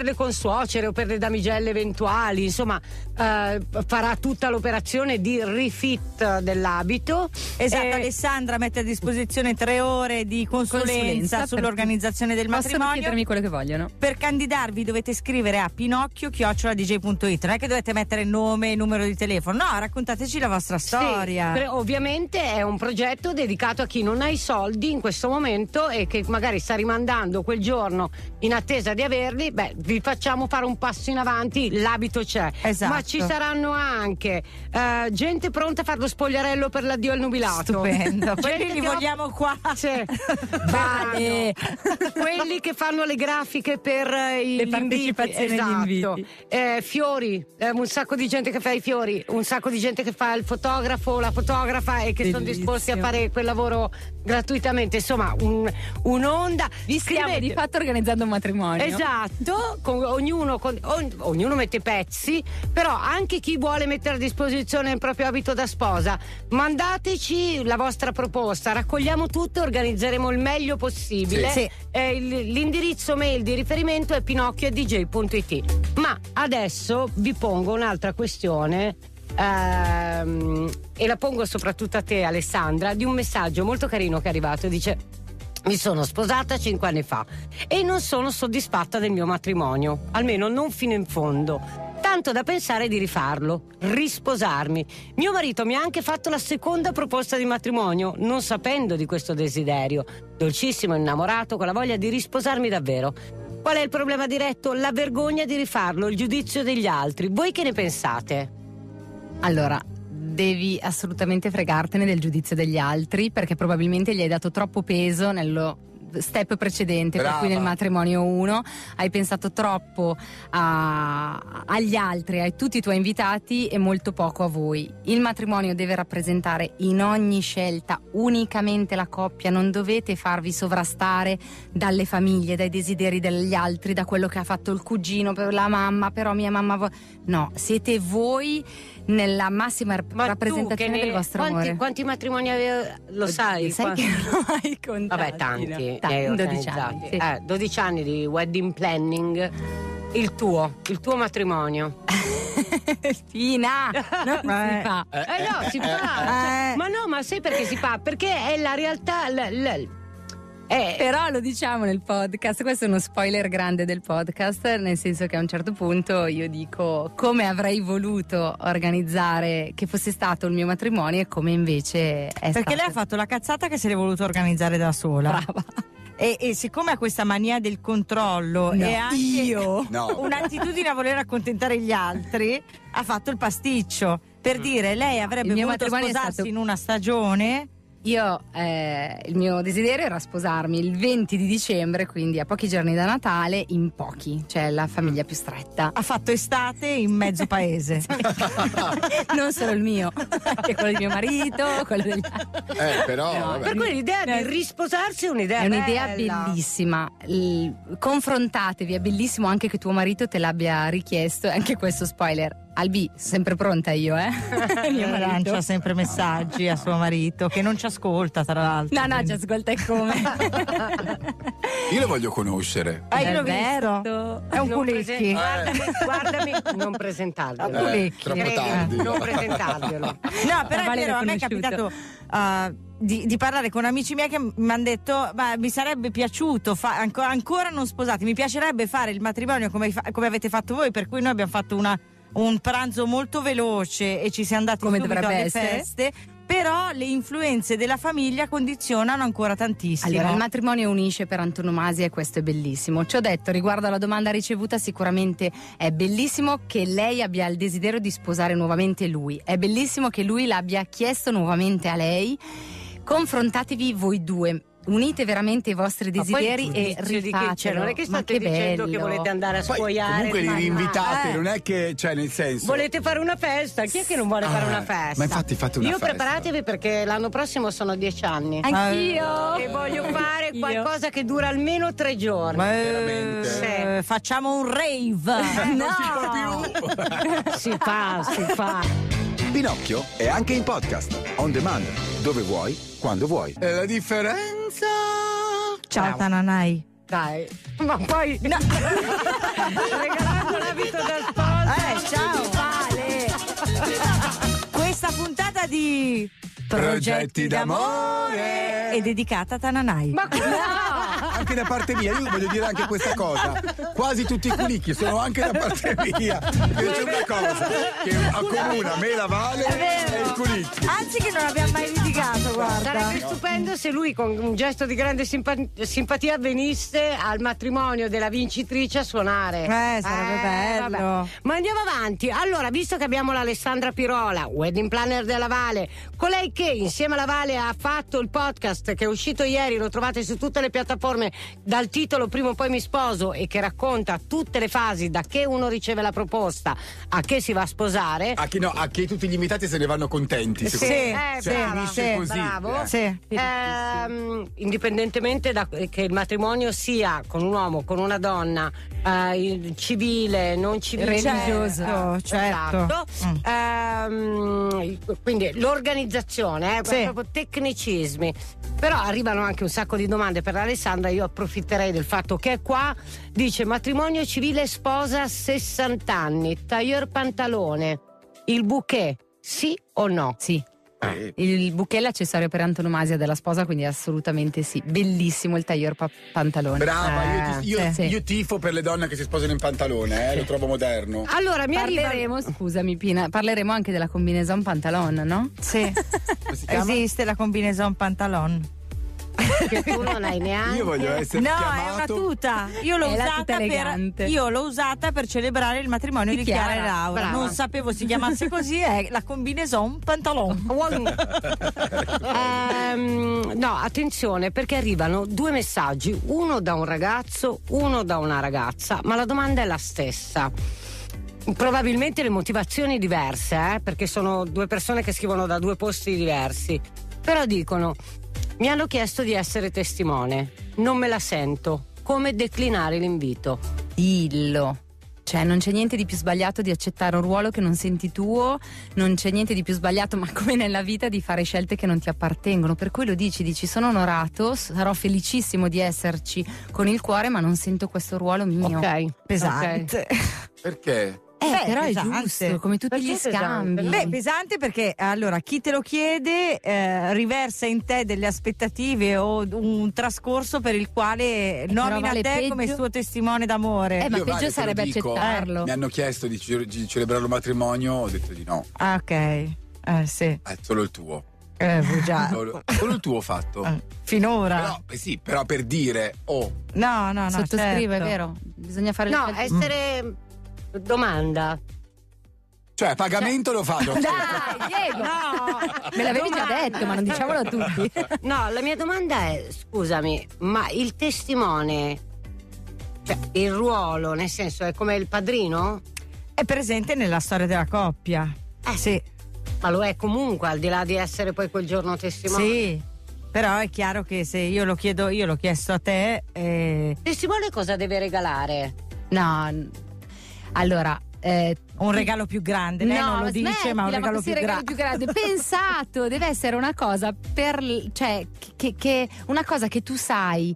Speaker 2: per le consuocere o per le damigelle eventuali, insomma farà tutta l'operazione di refit dell'abito.
Speaker 3: Esatto, Alessandra mette a disposizione 3 ore di consulenza sull'organizzazione del matrimonio.
Speaker 5: Possono chiedermi quello che vogliono.
Speaker 3: Per candidarvi dovete scrivere a pinocchio@dj.it. Non è che dovete mettere nome e numero di telefono, no, raccontateci la vostra storia.
Speaker 2: Sì, ovviamente è un progetto dedicato a chi non ha i soldi in questo momento e che magari sta rimandando quel giorno in attesa di averli. Beh, vi facciamo fare un passo in avanti, l'abito c'è.
Speaker 3: Esatto.
Speaker 2: Ma ci saranno anche gente pronta a fare lo spogliarello per l'addio al nubilato.
Speaker 3: Stupendo, quelli li vogliamo qua.
Speaker 2: Sì.
Speaker 3: Vale.
Speaker 2: Quelli che fanno le grafiche per
Speaker 5: le partecipazioni agli inviti.
Speaker 2: Fiori, un sacco di gente che fa i fiori, un sacco di gente che fa il fotografo, la fotografa e che sono disposti a fare quel lavoro gratuitamente. Insomma, un'onda.
Speaker 5: Vi stiamo di fatto organizzando un matrimonio.
Speaker 2: Esatto, ognuno mette pezzi, però anche chi vuole mettere a disposizione il proprio abito da sposa, mandateci la vostra proposta, raccogliamo tutto e organizzeremo il meglio possibile.
Speaker 3: Sì.
Speaker 2: L'indirizzo mail di riferimento è pinocchio@dj.it. Ma adesso vi pongo un'altra questione e la pongo soprattutto a te, Alessandra, di un messaggio molto carino che è arrivato. Dice: mi sono sposata 5 anni fa e non sono soddisfatta del mio matrimonio, almeno non fino in fondo, tanto da pensare di rifarlo, risposarmi. Mio marito mi ha anche fatto la seconda proposta di matrimonio, non sapendo di questo desiderio, dolcissimo innamorato, con la voglia di risposarmi davvero. Qual è il problema diretto? La vergogna di rifarlo, il giudizio degli altri. Voi che ne pensate?
Speaker 5: Allora, devi assolutamente fregartene del giudizio degli altri, perché probabilmente gli hai dato troppo peso nello step precedente.
Speaker 1: Brava.
Speaker 5: Per cui nel matrimonio 1 hai pensato troppo agli altri, a tutti i tuoi invitati e molto poco a voi. Il matrimonio deve rappresentare in ogni scelta unicamente la coppia, non dovete farvi sovrastare dalle famiglie, dai desideri degli altri, da quello che ha fatto il cugino per la mamma, però mia mamma no, siete voi nella massima rappresentazione del vostro amore.
Speaker 2: Quanti matrimoni lo sai?
Speaker 5: Sai che non ho mai contato.
Speaker 2: Vabbè, tanti.
Speaker 5: 12 anni. Sì.
Speaker 2: 12 anni di wedding planning. Il tuo matrimonio.
Speaker 5: Fina, non si fa.
Speaker 2: No, si fa. Ma no, ma sai perché si fa? Perché è la realtà.
Speaker 5: Però lo diciamo nel podcast, questo è uno spoiler grande del podcast, nel senso che a un certo punto io dico come avrei voluto organizzare che fosse stato il mio matrimonio e come invece è stato.
Speaker 3: Perché lei ha fatto la cazzata che se l'è voluto organizzare da sola.
Speaker 5: Brava.
Speaker 3: E siccome ha questa mania del controllo e anche un'attitudine a voler accontentare gli altri, ha fatto il pasticcio. Per dire, lei avrebbe voluto sposarsi in una stagione.
Speaker 5: Io il mio desiderio era sposarmi il 20 di dicembre, quindi a pochi giorni da Natale, in pochi, cioè la famiglia più stretta.
Speaker 3: Ha fatto estate in mezzo paese.
Speaker 5: Non solo il mio, anche quello di mio marito, quello degli altri.
Speaker 1: Però
Speaker 2: per cui l'idea di risposarsi è un'idea
Speaker 5: bellissima. Confrontatevi, è bellissimo anche che tuo marito te l'abbia richiesto, e anche questo spoiler. Albi, sempre pronta io,
Speaker 3: Mio lancia sempre messaggi a suo marito, che non ci ascolta, tra l'altro.
Speaker 5: No, ci ascolta e come.
Speaker 1: Io lo voglio conoscere.
Speaker 3: Io l'ho visto. È un culecchi.
Speaker 2: Guardami, non presentarglielo.
Speaker 1: Troppo tardi.
Speaker 2: Non presentarglielo.
Speaker 3: No, però è vero, a me è capitato di parlare con amici miei che mi hanno detto: mi sarebbe piaciuto ancora non sposati, mi piacerebbe fare il matrimonio come avete fatto voi, per cui noi abbiamo fatto un pranzo molto veloce e ci siamo andati subito alle feste. Però le influenze della famiglia condizionano ancora tantissimo.
Speaker 5: Allora, il matrimonio unisce per antonomasia e questo è bellissimo. Ci ho detto, riguardo alla domanda ricevuta, sicuramente è bellissimo che lei abbia il desiderio di sposare nuovamente lui. È bellissimo che lui l'abbia chiesto nuovamente a lei. Confrontatevi voi due. Unite veramente i vostri desideri e rifatelo.
Speaker 2: Non è che state dicendo che volete andare a scuoiare.
Speaker 1: Comunque li rinvitate, non è che, cioè, nel senso.
Speaker 2: Volete fare una festa? Chi è che non vuole fare una festa?
Speaker 1: Ma infatti fate una festa.
Speaker 2: Preparatevi, perché l'anno prossimo sono 10 anni.
Speaker 5: Anch'io.
Speaker 2: E voglio fare qualcosa che dura almeno 3 giorni.
Speaker 1: Veramente?
Speaker 3: Facciamo un rave.
Speaker 1: Non si fa più.
Speaker 2: Si fa.
Speaker 6: Pinocchio è anche in podcast, on demand, dove vuoi, quando vuoi.
Speaker 1: È la differenza.
Speaker 3: Ciao Tananai.
Speaker 2: Dai, ma poi regalando l'abito da sposa.
Speaker 3: Ciao Vale. Questa puntata di
Speaker 1: Progetti d'amore
Speaker 3: è dedicata a Tananai.
Speaker 2: Ma
Speaker 1: anche da parte mia, io voglio dire anche questa cosa, quasi tutti i culicchi sono anche da parte mia, perché c'è una cosa che accomuna me, la Vale e il culicchi.
Speaker 3: Anzi che non abbiamo mai litigato, guarda.
Speaker 2: sarebbe stupendo se lui con un gesto di grande simpatia venisse al matrimonio della vincitrice a suonare.
Speaker 3: Sarebbe bello.
Speaker 2: Vabbè. Ma andiamo avanti. Allora, visto che abbiamo l'Alessandra Pirola, wedding planner della Vale, colei che insieme alla Vale ha fatto il podcast che è uscito ieri, lo trovate su tutte le piattaforme dal titolo Prima o poi mi sposo, e che racconta tutte le fasi da che uno riceve la proposta a che si va a sposare.
Speaker 1: A che tutti gli invitati se ne vanno contenti.
Speaker 2: Finisce
Speaker 1: così.
Speaker 2: Bravo.
Speaker 3: Sì.
Speaker 2: Indipendentemente da che il matrimonio sia con un uomo, con una donna, civile, non civile,
Speaker 3: religioso, certo.
Speaker 2: Quindi l'organizzazione, proprio tecnicismi. Però arrivano anche un sacco di domande per Alessandra. Io approfitterei del fatto che è qua. Dice: matrimonio civile, sposa 60 anni, tailleur pantalone, il bouquet, sì o no?
Speaker 5: Sì. Il bouquet è l'accessorio per antonomasia della sposa, quindi assolutamente sì. Bellissimo il tailleur pantalone.
Speaker 1: Brava, io tifo per le donne che si sposano in pantalone, lo trovo moderno.
Speaker 2: Allora
Speaker 5: scusami Pina, parleremo anche della combinaison pantalon, no?
Speaker 3: Sì. Esiste la combinaison pantalon.
Speaker 2: Che tu non hai neanche.
Speaker 1: Io voglio essere chiamato.
Speaker 3: È una tuta. Io l'ho usata per celebrare il matrimonio di Chiara e Laura.
Speaker 2: Brava.
Speaker 3: Non sapevo si chiamasse così, è la combinaison pantalon.
Speaker 2: No, attenzione, perché arrivano due messaggi, uno da un ragazzo, uno da una ragazza, ma la domanda è la stessa. Probabilmente le motivazioni diverse, perché sono due persone che scrivono da due posti diversi. Però dicono: mi hanno chiesto di essere testimone, non me la sento, come declinare l'invito?
Speaker 5: Dillo. Cioè, non c'è niente di più sbagliato di accettare un ruolo che non senti tuo, non c'è niente di più sbagliato, ma come nella vita, di fare scelte che non ti appartengono. Per cui lo dici sono onorato, sarò felicissimo di esserci con il cuore, ma non sento questo ruolo mio.
Speaker 2: Ok,
Speaker 3: pesante.
Speaker 1: Perché?
Speaker 5: Però
Speaker 3: pesante.
Speaker 5: È giusto, come tutti
Speaker 2: Perché
Speaker 5: gli scambi.
Speaker 3: Beh, pesante perché allora chi te lo chiede riversa in te delle aspettative o un trascorso per il quale nomina
Speaker 5: vale
Speaker 3: te
Speaker 5: peggio.
Speaker 3: come suo testimone d'amore.
Speaker 5: Ma
Speaker 1: Io,
Speaker 5: peggio
Speaker 1: Vale,
Speaker 5: sarebbe
Speaker 1: te lo dico,
Speaker 5: accettarlo.
Speaker 1: Mi hanno chiesto di celebrare un matrimonio, ho detto di no.
Speaker 3: Ah, ok. Sì.
Speaker 1: È solo il tuo.
Speaker 3: Già.
Speaker 1: Solo il tuo ho fatto.
Speaker 3: Finora.
Speaker 1: Però per dire,
Speaker 3: No.
Speaker 5: Sottoscrivo,
Speaker 3: certo.
Speaker 5: è vero. Bisogna fare
Speaker 2: No,
Speaker 5: le
Speaker 2: essere domanda.
Speaker 1: cioè pagamento lo faccio.
Speaker 5: Dai, Diego!
Speaker 2: No,
Speaker 5: Me l'avevi già detto, ma non diciamolo a tutti.
Speaker 2: No, la mia domanda è: scusami, ma il testimone, cioè il ruolo, nel senso, è come il padrino?
Speaker 3: È presente nella storia della coppia. Sì.
Speaker 2: Ma lo è comunque, al di là di essere poi quel giorno testimone?
Speaker 3: Sì. Però è chiaro che se io l'ho chiesto a te.
Speaker 2: Testimone cosa deve regalare?
Speaker 5: No, allora.
Speaker 3: Un regalo più grande, lei non lo dice, ma un regalo più grande.
Speaker 5: Pensato, deve essere una cosa cioè che una cosa che tu sai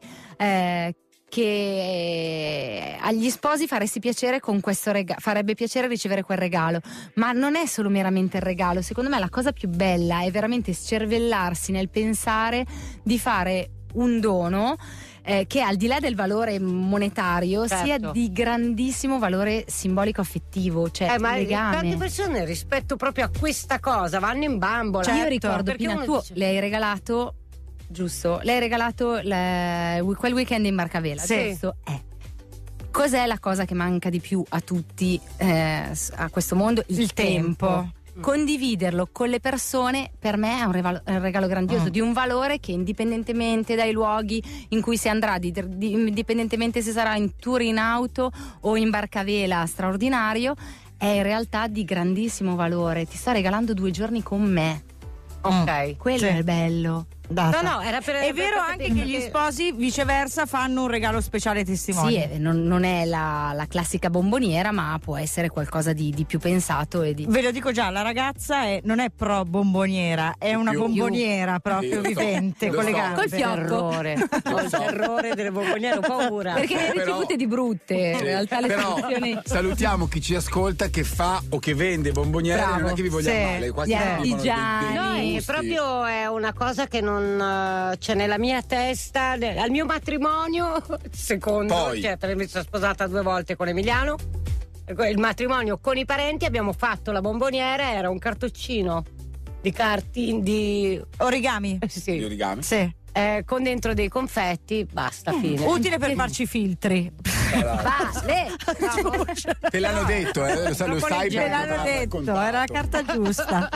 Speaker 5: che agli sposi faresti piacere con questo farebbe piacere ricevere quel regalo, ma non è solo meramente il regalo. Secondo me la cosa più bella è veramente scervellarsi nel pensare di fare un dono che al di là del valore monetario sia di grandissimo valore simbolico affettivo, cioè
Speaker 2: ma
Speaker 5: legame.
Speaker 2: Tante persone rispetto proprio a questa cosa vanno in bambola.
Speaker 5: Cioè, io ricordo, Pina, tu
Speaker 2: dice...
Speaker 5: le hai regalato, giusto? Le hai regalato quel weekend in Marcavela, giusto? Cos'è la cosa che manca di più a tutti a questo mondo? Il tempo. Condividerlo con le persone per me è un regalo grandioso, di un valore che indipendentemente dai luoghi in cui si andrà, indipendentemente se sarà in tour in auto o in barcavela straordinario, è in realtà di grandissimo valore. Ti sto regalando 2 giorni con me.
Speaker 2: Ok,
Speaker 5: quello è il bello.
Speaker 3: data.
Speaker 2: No, era per
Speaker 3: È vero anche che gli sposi viceversa fanno un regalo speciale ai testimoni.
Speaker 5: Sì, non è la classica bomboniera, ma può essere qualcosa di più pensato e di...
Speaker 3: Ve lo dico già, la ragazza non è pro bomboniera, è una bomboniera proprio vivente, con le gambe.
Speaker 5: Col fiocco.
Speaker 2: Ho il terrore delle bomboniere, ho paura.
Speaker 5: Perché ne hai ricevute di brutte, in realtà le
Speaker 1: però
Speaker 5: soluzioni...
Speaker 1: salutiamo chi ci ascolta che fa o che vende bomboniere.
Speaker 5: Bravo.
Speaker 1: Non è che vi vogliamo
Speaker 3: Sì.
Speaker 1: male, quasi
Speaker 5: Gli
Speaker 1: dicono
Speaker 5: artigiani.
Speaker 2: No, è
Speaker 1: gusti.
Speaker 2: proprio è una cosa che non c'è nella mia testa. Al mio matrimonio, secondo,
Speaker 1: Poi.
Speaker 2: cioè, perché mi sono sposata 2 volte con Emiliano. Il matrimonio con i parenti abbiamo fatto la bomboniera, era un cartoccino di di
Speaker 3: Origami.
Speaker 1: Gli origami.
Speaker 3: Sì.
Speaker 2: con dentro dei confetti, basta, fine.
Speaker 3: Utile per farci filtri.
Speaker 5: Vale.
Speaker 1: Te l'hanno detto, lo sai
Speaker 3: Ce l'hanno detto, era la carta giusta.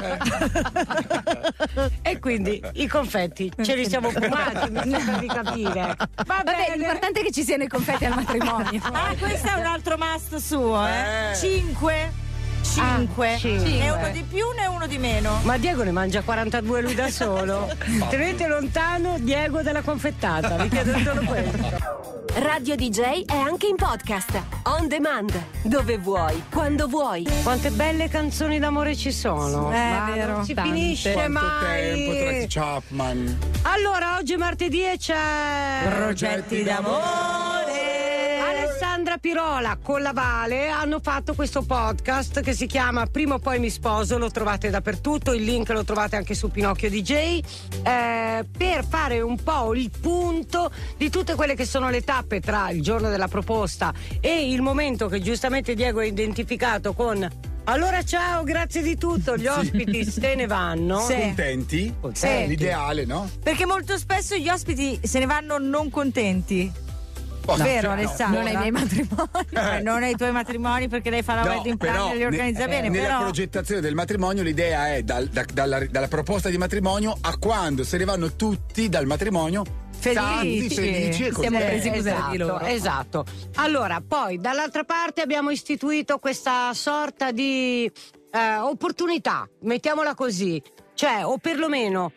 Speaker 2: E quindi i confetti ce li siamo fumati, mi sembra di capire.
Speaker 5: Vabbè, l'importante è che ci siano i confetti al matrimonio.
Speaker 3: Ah, questo è un altro must suo, 5. 5.
Speaker 2: cinque.
Speaker 3: Né uno di più né uno di meno.
Speaker 2: Ma Diego ne mangia 42 lui da solo. Tenete lontano Diego dalla confettata, vi chiedo solo questo.
Speaker 7: Radio DJ è anche in podcast, on demand, dove vuoi, quando vuoi.
Speaker 2: Quante belle canzoni d'amore ci sono. Ma
Speaker 3: vero.
Speaker 2: non si
Speaker 5: Tante.
Speaker 2: finisce
Speaker 1: Quanto
Speaker 2: mai.
Speaker 1: tempo, Tracy Chapman.
Speaker 2: Allora, oggi è martedì e c'è
Speaker 3: Progetti d'amore.
Speaker 2: Alessandra Pirola con la Vale hanno fatto questo podcast che si chiama Prima o poi mi sposo, lo trovate dappertutto, il link lo trovate anche su Pinocchio DJ, per fare un po' il punto di tutte quelle che sono le tappe tra il giorno della proposta e il momento che giustamente Diego ha identificato con allora ciao, grazie di tutto, gli ospiti se ne vanno.
Speaker 3: Sì.
Speaker 1: Contenti?
Speaker 3: Sì.
Speaker 1: L'ideale, no?
Speaker 3: Perché molto spesso gli ospiti se ne vanno non contenti.
Speaker 1: No,
Speaker 3: Vero,
Speaker 1: no.
Speaker 3: Alessandra?
Speaker 5: Non ai miei matrimoni.
Speaker 3: Non ai tuoi matrimoni perché lei fa la wedding planner e li organizza bene,
Speaker 1: nella
Speaker 3: però
Speaker 1: progettazione del matrimonio l'idea è dalla proposta di matrimonio a quando se ne vanno tutti dal matrimonio tanti, felici e
Speaker 5: Siamo
Speaker 1: contenti.
Speaker 5: presi così di loro.
Speaker 2: Esatto. Allora, poi dall'altra parte abbiamo istituito questa sorta di opportunità, mettiamola così, cioè o perlomeno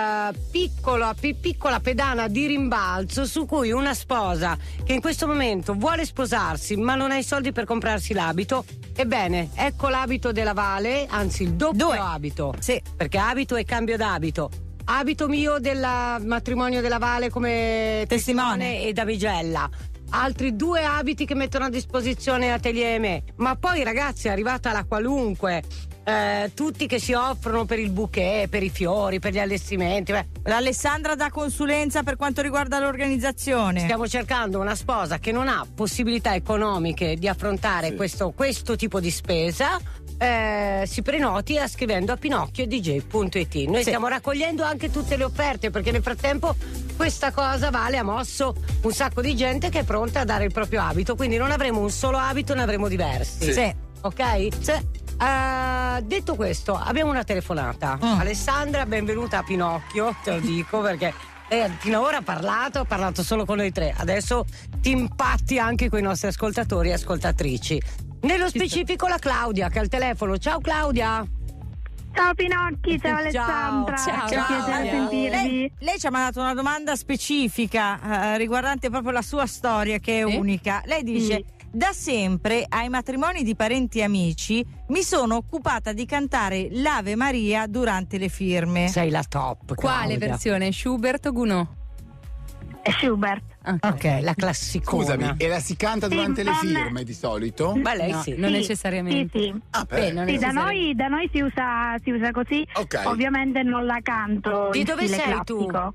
Speaker 2: piccola pedana di rimbalzo su cui una sposa che in questo momento vuole sposarsi ma non ha i soldi per comprarsi l'abito, ebbene ecco l'abito della Vale, anzi il doppio abito,
Speaker 3: sì,
Speaker 2: perché abito e cambio d'abito. Abito mio del matrimonio della Vale come testimone e damigella. Altri 2 abiti che mettono a disposizione Atelier e me. Ma poi ragazzi è arrivata la qualunque, tutti che si offrono per il bouquet, per i fiori, per gli allestimenti.
Speaker 3: l'Alessandra dà consulenza per quanto riguarda l'organizzazione.
Speaker 2: Stiamo cercando una sposa che non ha possibilità economiche di affrontare questo tipo di spesa. Si prenoti scrivendo a pinocchiodj.it. Noi stiamo raccogliendo anche tutte le offerte perché nel frattempo questa cosa Vale ha mosso un sacco di gente che è pronta a dare il proprio abito, quindi non avremo un solo abito, ne avremo diversi.
Speaker 3: Sì.
Speaker 2: Ok? Detto questo, abbiamo una telefonata. Alessandra, benvenuta a Pinocchio, te lo dico perché fino ad ora ha parlato solo con noi 3. Adesso ti impatti anche con i nostri ascoltatori e ascoltatrici. Nello specifico la Claudia che è al telefono. Ciao Claudia.
Speaker 8: Ciao Pinocchi, ciao Alessandra.
Speaker 2: Ciao.
Speaker 8: Che piacere sentirvi.
Speaker 3: Lei ci ha mandato una domanda specifica riguardante proprio la sua storia che è unica. Lei dice: da sempre ai matrimoni di parenti e amici mi sono occupata di cantare l'Ave Maria durante le firme.
Speaker 2: Sei la top.
Speaker 5: Quale
Speaker 2: Claudia.
Speaker 5: versione? Schubert o Gounod?
Speaker 8: Schubert.
Speaker 2: Ok, la classicona.
Speaker 1: Scusami, e la si canta durante le
Speaker 8: non-
Speaker 1: firme di solito?
Speaker 2: Beh, lei
Speaker 5: No,
Speaker 2: sì.
Speaker 5: non
Speaker 8: Sì,
Speaker 5: necessariamente.
Speaker 8: Sì.
Speaker 1: Ah,
Speaker 5: Beh, non
Speaker 8: Sì, da
Speaker 5: necessariamente.
Speaker 8: noi si usa così.
Speaker 1: Ok.
Speaker 8: Ovviamente non la canto
Speaker 2: Di
Speaker 8: in
Speaker 2: dove
Speaker 8: stile
Speaker 2: sei tu?
Speaker 8: classico.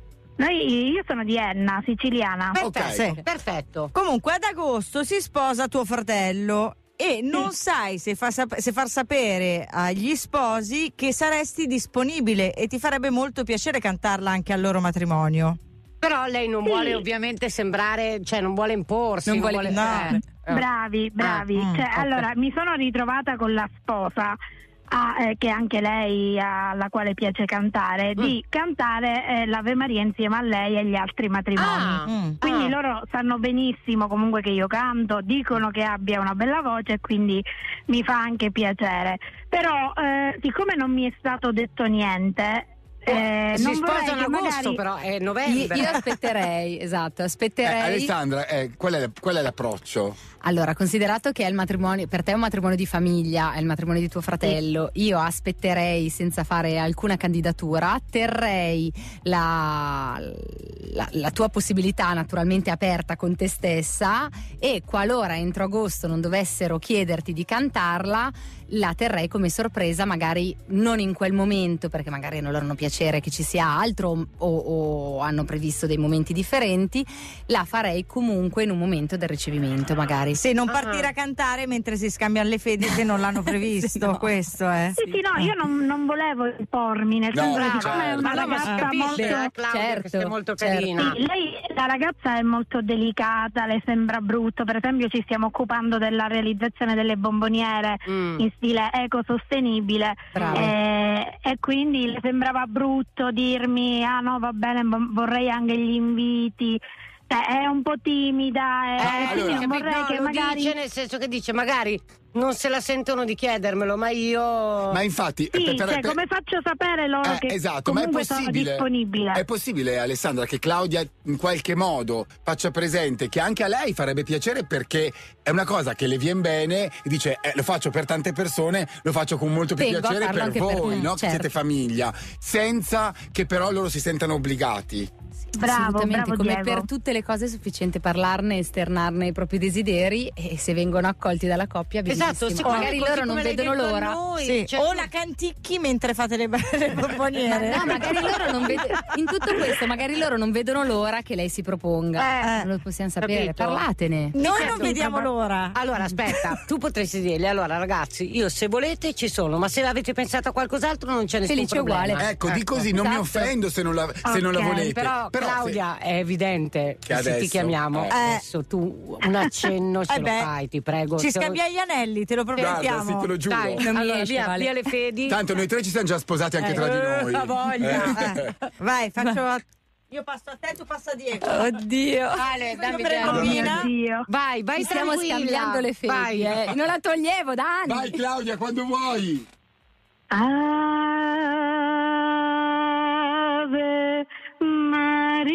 Speaker 8: Io sono di Enna, siciliana.
Speaker 2: Perfetto,
Speaker 3: Sì.
Speaker 2: perfetto.
Speaker 3: Comunque ad agosto si sposa tuo fratello e non sai se far sapere agli sposi che saresti disponibile e ti farebbe molto piacere cantarla anche al loro matrimonio.
Speaker 2: Però lei non vuole ovviamente sembrare, cioè non vuole imporsi,
Speaker 5: Non vuole
Speaker 8: Bravi.
Speaker 3: ok.
Speaker 8: Allora, mi sono ritrovata con la sposa, che anche lei alla quale piace cantare, di cantare l'Ave Maria insieme a lei e agli altri matrimoni. Quindi loro sanno benissimo comunque che io canto, dicono che abbia una bella voce e quindi mi fa anche piacere. Però siccome non mi è stato detto niente,
Speaker 2: si sposano in agosto, però è novembre.
Speaker 5: Io aspetterei, esatto, aspetterei.
Speaker 1: Alessandra, qual è l'approccio?
Speaker 5: Allora, considerato che è il matrimonio, per te è un matrimonio di famiglia, è il matrimonio di tuo fratello, io aspetterei senza fare alcuna candidatura, terrei la tua possibilità naturalmente aperta con te stessa, e qualora entro agosto non dovessero chiederti di cantarla, la terrei come sorpresa, magari non in quel momento, perché magari non loro hanno piacere che ci sia altro o hanno previsto dei momenti differenti. La farei comunque in un momento del ricevimento, magari.
Speaker 3: Se non partire a cantare mentre si scambiano le fedi se non l'hanno previsto.
Speaker 5: Sì, no.
Speaker 3: Questo è.
Speaker 8: Sì, no, io non volevo impormi, nel senso che siccome è una ragazza molto...
Speaker 2: Claudia, che sei molto carina.
Speaker 8: Sì, lei, la ragazza è molto delicata, le sembra brutto. Per esempio ci stiamo occupando della realizzazione delle bomboniere in stile ecosostenibile, e quindi le sembrava brutto dirmi no, va bene, vorrei anche gli inviti. È un po' timida, quindi non vorrei che magari
Speaker 2: dice, nel senso che dice magari non se la sentono di chiedermelo, ma io...
Speaker 1: Ma infatti...
Speaker 8: come faccio a sapere loro che
Speaker 1: esatto, ma è
Speaker 8: sono
Speaker 1: possibile,
Speaker 8: disponibile?
Speaker 1: è possibile, Alessandra, che Claudia in qualche modo faccia presente che anche a lei farebbe piacere, perché è una cosa che le viene bene e dice lo faccio per tante persone, lo faccio con molto più piacere per voi, no? Che siete famiglia, senza che però loro si sentano obbligati.
Speaker 8: Bravo,
Speaker 5: come
Speaker 8: Diego.
Speaker 5: per tutte le cose è sufficiente parlarne, esternarne i propri desideri, e se vengono accolti dalla coppia benissimo.
Speaker 2: Esatto,
Speaker 5: magari loro non vedono l'ora.
Speaker 3: Sì. O la canticchi mentre fate le bomboniere.
Speaker 5: No, magari loro non in tutto questo magari loro non vedono l'ora che lei si proponga. Non lo possiamo sapere,
Speaker 2: capito?
Speaker 5: parlatene.
Speaker 3: Noi non vediamo l'ora.
Speaker 2: Allora aspetta, tu potresti dirgli: allora ragazzi, io se volete ci sono, ma se avete pensato a qualcos'altro non c'è nessun
Speaker 5: Felice
Speaker 2: problema.
Speaker 5: uguale.
Speaker 1: Ecco, di così non mi offendo se non la volete.
Speaker 2: Però Claudia, è evidente che se ti
Speaker 1: adesso,
Speaker 2: chiamiamo adesso tu un accenno ce lo fai, ti prego.
Speaker 3: Ci scambia gli anelli, te lo promettiamo.
Speaker 1: Guarda, sì, te lo giuro.
Speaker 2: Dai,
Speaker 5: Non mi
Speaker 2: allora,
Speaker 5: esce,
Speaker 2: via,
Speaker 5: vale.
Speaker 2: via le fedi.
Speaker 1: Tanto noi tre ci siamo già sposati anche tra di noi.
Speaker 2: La voglia.
Speaker 3: Vai, io passo a te, tu passa a Diego.
Speaker 5: Oddio.
Speaker 2: Vale, dammi
Speaker 8: Oddio.
Speaker 2: vai
Speaker 5: Stiamo
Speaker 2: tranquilla.
Speaker 5: scambiando le fedi.
Speaker 2: Vai.
Speaker 5: Non la toglievo da anni.
Speaker 1: Vai Claudia, quando vuoi.
Speaker 8: Ave Maria,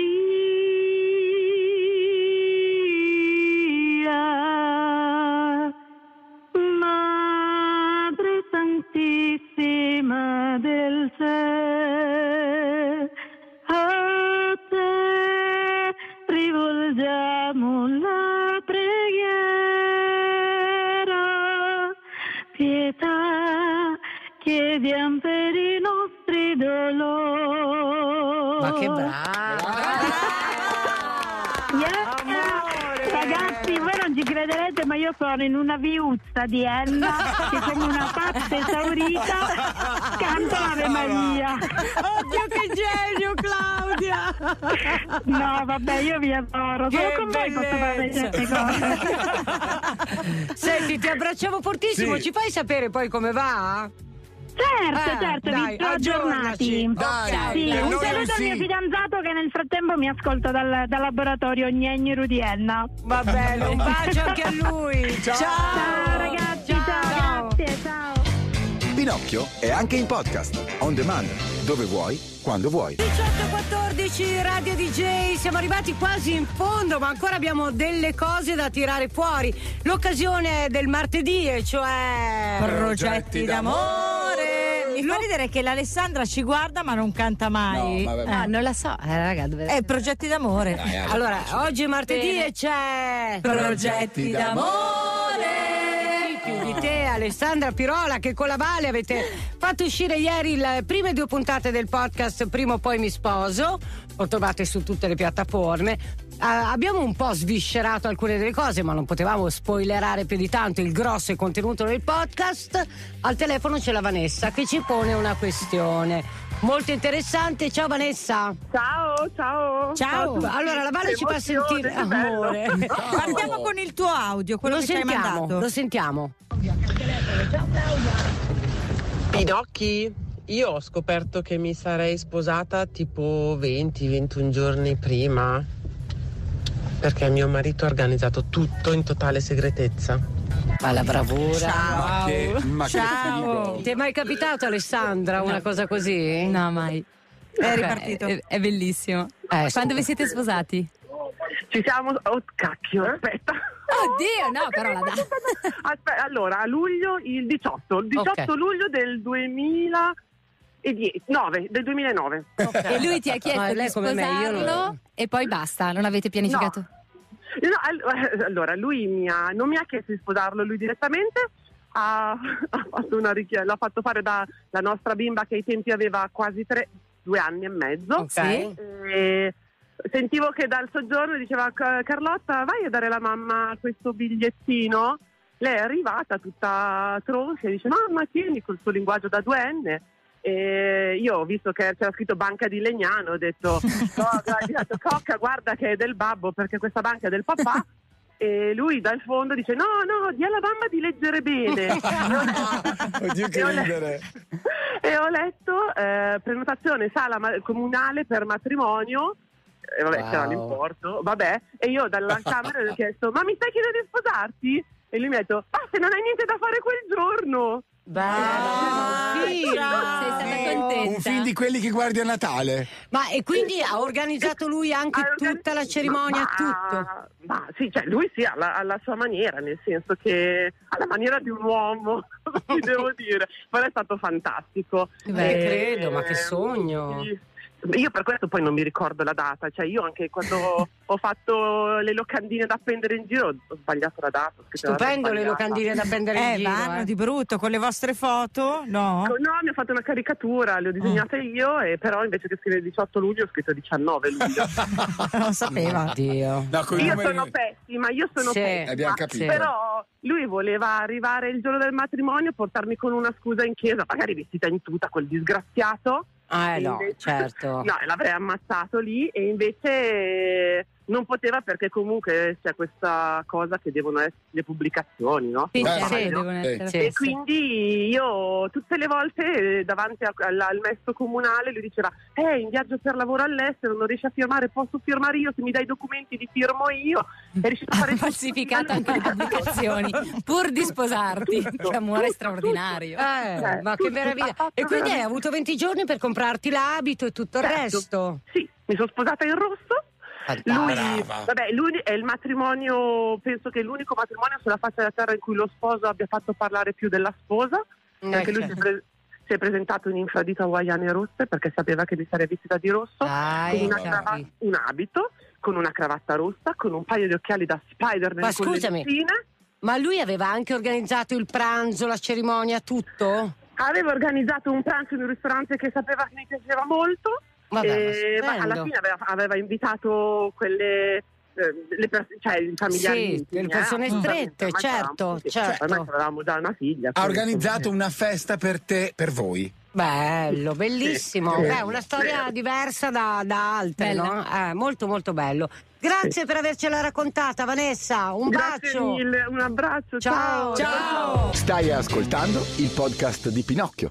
Speaker 8: Madre Santissima del cielo, a te rivolgiamo la preghiera, pietà chiediamo per i nostri dolori.
Speaker 2: Ma che brava!
Speaker 8: Ragazzi, voi non ci crederete, ma io sono in una viuzza di Enna che, come una pazza esaurita, canto l'Ave Maria.
Speaker 2: Oddio, che genio, Claudia!
Speaker 8: No, vabbè, io vi adoro. Solo con voi posso fare certe cose.
Speaker 2: Senti, ti abbracciamo fortissimo,
Speaker 1: Sì.
Speaker 2: ci fai sapere poi come va?
Speaker 8: Certo,
Speaker 2: dai,
Speaker 8: vi sto aggiornati.
Speaker 1: Dai,
Speaker 8: Sì,
Speaker 1: per
Speaker 8: un
Speaker 1: noi
Speaker 8: saluto al
Speaker 1: sì.
Speaker 8: mio fidanzato che nel frattempo mi ascolta dal laboratorio Gnegno di Enna.
Speaker 2: Va bene, un bacio anche a lui.
Speaker 8: Ciao ragazzi, ciao, grazie, ciao.
Speaker 6: Pinocchio è anche in podcast, on demand, dove vuoi, quando vuoi.
Speaker 2: 18:14 Radio DJ, siamo arrivati quasi in fondo, ma ancora abbiamo delle cose da tirare fuori. L'occasione del martedì, e cioè
Speaker 3: Progetti d'amore. Mi fa ridere che l'Alessandra ci guarda ma non canta mai.
Speaker 1: No, vabbè,
Speaker 5: Non la so, raga, dove...
Speaker 3: Progetti d'amore.
Speaker 2: allora, oggi è martedì e c'è
Speaker 3: Progetti d'amore.
Speaker 2: più di te, Alessandra Pirola, che con la Vale avete fatto uscire ieri le prime 2 puntate del podcast Prima o poi mi sposo. Lo trovate su tutte le piattaforme. Abbiamo un po' sviscerato alcune delle cose, ma non potevamo spoilerare più di tanto il grosso e contenuto del podcast. Al telefono c'è la Vanessa che ci pone una questione molto interessante. Ciao Vanessa.
Speaker 8: Ciao.
Speaker 2: Allora la Vale ci fa sentire amore.
Speaker 3: Partiamo con il tuo audio, quello che ci hai mandato.
Speaker 2: Lo sentiamo.
Speaker 10: Pinocchi, io ho scoperto che mi sarei sposata tipo 20-21 giorni prima, perché mio marito ha organizzato tutto in totale segretezza.
Speaker 2: Ma la bravura.
Speaker 3: Ciao.
Speaker 1: Ma che figo.
Speaker 2: Ti è mai capitato, Alessandra, una cosa così?
Speaker 5: No, mai.
Speaker 3: È ripartito.
Speaker 5: È bellissimo. Quando vi siete sposati?
Speaker 10: Ci siamo. Oh, cacchio, aspetta.
Speaker 5: Oddio, no, però la data.
Speaker 10: Aspetta, allora, a luglio, il 18 luglio del 2009. Okay.
Speaker 5: E lui ti ha chiesto di sposarlo e poi basta, non avete pianificato?
Speaker 10: No, allora, lui non mi ha chiesto di sposarlo lui direttamente, ha fatto l'ha fatto fare da la nostra bimba che ai tempi aveva quasi 2 anni e mezzo.
Speaker 2: Ok.
Speaker 10: E sentivo che dal soggiorno diceva: Carlotta, vai a dare alla mamma questo bigliettino. Lei è arrivata tutta tronca e dice: mamma, tieni, col suo linguaggio da 2enne. E io ho visto che c'era scritto Banca di Legnano, ho detto: Cocca, guarda che è del babbo, perché questa banca è del papà. E lui dal fondo dice: no, di alla mamma di leggere bene.
Speaker 1: Oddio, che ridere.
Speaker 10: E ho letto prenotazione sala comunale per matrimonio. E vabbè, c'era l'importo, vabbè. E io dalla camera gli ho chiesto: ma mi stai chiedendo di sposarti? E lui mi ha detto: se non hai niente da fare quel giorno.
Speaker 2: Sei stata contenta.
Speaker 1: Un film di quelli che guardi a Natale.
Speaker 2: Ma e quindi ha organizzato lui anche tutta la cerimonia, tutto?
Speaker 10: Ma sì, cioè lui sì, alla sua maniera, nel senso che alla maniera di un uomo, ti devo dire. Però è stato fantastico.
Speaker 2: Credo, ma che sogno.
Speaker 10: Io per questo poi non mi ricordo la data, cioè io anche quando ho fatto le locandine da appendere in giro ho sbagliato la data.
Speaker 2: Stupendo le locandine da appendere in giro.
Speaker 3: Vanno di brutto con le vostre foto, no?
Speaker 10: No, mi ho fatto una caricatura, le ho disegnate io, e però invece che scrivere il 18 luglio ho scritto 19 luglio.
Speaker 3: Non sapeva.
Speaker 2: Dio.
Speaker 1: No,
Speaker 10: io sono pessima,
Speaker 1: abbiamo capito.
Speaker 10: Però lui voleva arrivare il giorno del matrimonio, portarmi con una scusa in chiesa, magari vestita in tuta, quel disgraziato.
Speaker 2: No,
Speaker 10: invece,
Speaker 2: certo.
Speaker 10: No, l'avrei ammazzato lì, e invece non poteva, perché comunque c'è questa cosa che devono essere le pubblicazioni, no?
Speaker 5: Sì, devono essere.
Speaker 10: E quindi io tutte le volte davanti al maestro comunale lui diceva: in viaggio per lavoro all'estero, non riesci a firmare, posso firmare io, se mi dai i documenti li firmo io. E riesci a fare
Speaker 5: falsificato anche le pubblicazioni pur di sposarti. Che amore straordinario.
Speaker 2: Ma che meraviglia. E quindi hai avuto 20 giorni per comprarti l'abito e tutto il resto?
Speaker 10: Sì, mi sono sposata in rosso. Lui è il matrimonio, penso che è l'unico matrimonio sulla faccia della terra in cui lo sposo abbia fatto parlare più della sposa, perché lui si è presentato in infradito hawaiane rosse, perché sapeva che mi sarei vestita di rosso, con un abito, con una cravatta rossa, con un paio di occhiali da Spider-Man.
Speaker 2: Ma scusami, ma lui aveva anche organizzato il pranzo, la cerimonia, tutto?
Speaker 10: Aveva organizzato un pranzo in un ristorante che sapeva che mi piaceva molto. Ma alla fine aveva invitato quelle i familiari,
Speaker 2: le persone strette, certo.
Speaker 10: Ormai avevamo già una figlia.
Speaker 1: Ha organizzato una festa per te, per voi.
Speaker 2: Bello, bellissimo. Una storia diversa da altre, no? Molto molto bello. Grazie per avercela raccontata, Vanessa. Un bacio.
Speaker 10: Mille, un abbraccio.
Speaker 2: Ciao.
Speaker 6: Stai ascoltando il podcast di Pinocchio.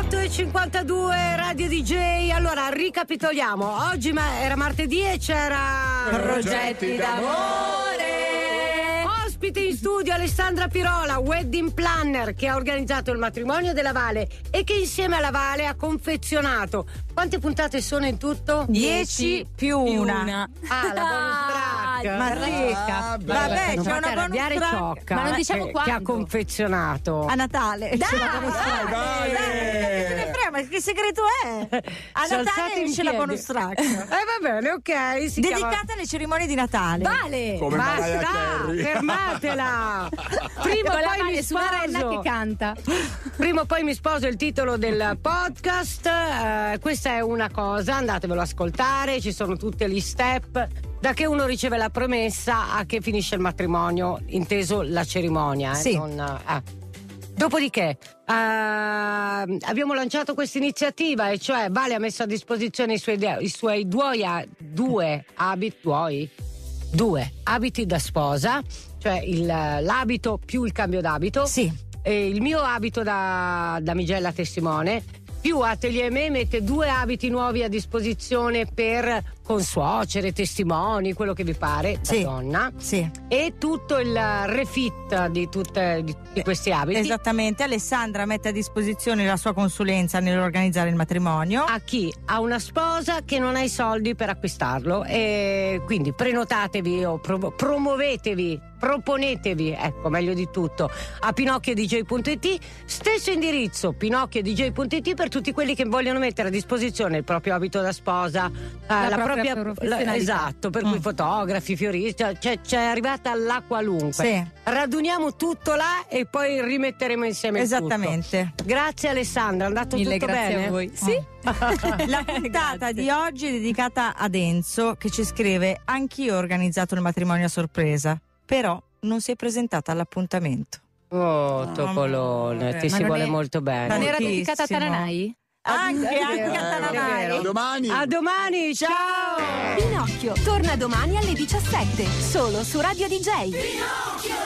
Speaker 2: 18:52 Radio DJ. Allora, ricapitoliamo. Oggi era martedì e c'era Progetti d'amore. Ospite in studio Alessandra Pirola, wedding planner, che ha organizzato il matrimonio della Vale e che insieme alla Vale ha confezionato. Quante puntate sono in tutto?
Speaker 3: 10 più una.
Speaker 2: La bonus track.
Speaker 3: Ma ricca. Vabbè, c'è una bonus track.
Speaker 2: Ciocca,
Speaker 5: ma non diciamo quando.
Speaker 2: Che ha confezionato.
Speaker 3: A Natale.
Speaker 1: Dai.
Speaker 3: Ma che segreto è? A Natale esce la bonus track.
Speaker 2: Va bene, ok.
Speaker 3: Dedicata alle cerimonie di Natale.
Speaker 2: Vale,
Speaker 1: come
Speaker 2: basta, fermatela. Prima o poi mi sposo.
Speaker 5: Che canta.
Speaker 2: Prima o poi mi sposo, il titolo del podcast. Questa è una cosa, andatevelo ad ascoltare, ci sono tutti gli step da che uno riceve la promessa a che finisce il matrimonio, inteso la cerimonia.
Speaker 3: Sì.
Speaker 2: Dopodiché abbiamo lanciato questa iniziativa, e cioè Vale ha messo a disposizione i suoi due abiti da sposa, cioè l'abito più il cambio d'abito.
Speaker 3: Sì.
Speaker 2: E il mio abito da damigella testimone, più Atelier Me mette 2 abiti nuovi a disposizione per con suocere, testimoni, quello che vi pare,
Speaker 3: sì,
Speaker 2: donna,
Speaker 3: sì,
Speaker 2: e tutto il refit di questi abiti.
Speaker 3: Esattamente, Alessandra mette a disposizione la sua consulenza nell'organizzare il matrimonio
Speaker 2: a chi ha una sposa che non ha i soldi per acquistarlo, e quindi prenotatevi o promuovetevi, proponetevi, ecco, meglio di tutto, a pinocchiodj.it, stesso indirizzo pinocchiodj.it per tutti quelli che vogliono mettere a disposizione il proprio abito da sposa, la propria esatto, per cui fotografi, fioristi, cioè c'è arrivata la qualunque.
Speaker 3: Sì.
Speaker 2: Raduniamo tutto là e poi rimetteremo insieme
Speaker 3: esattamente
Speaker 2: il tutto. Grazie Alessandra, è andato
Speaker 5: mille
Speaker 2: tutto
Speaker 5: grazie
Speaker 2: bene?
Speaker 5: a voi. Sì.
Speaker 3: La puntata di oggi è dedicata ad Enzo, che ci scrive: anch'io ho organizzato il matrimonio a sorpresa, però non si è presentata all'appuntamento.
Speaker 2: Oh, Topolone, ti si vuole molto bene.
Speaker 5: Non era dedicata a Tananai?
Speaker 3: Anche a Tananai.
Speaker 2: A domani, ciao!
Speaker 7: Pinocchio torna domani alle 17, solo su Radio DJ.
Speaker 4: Pinocchio!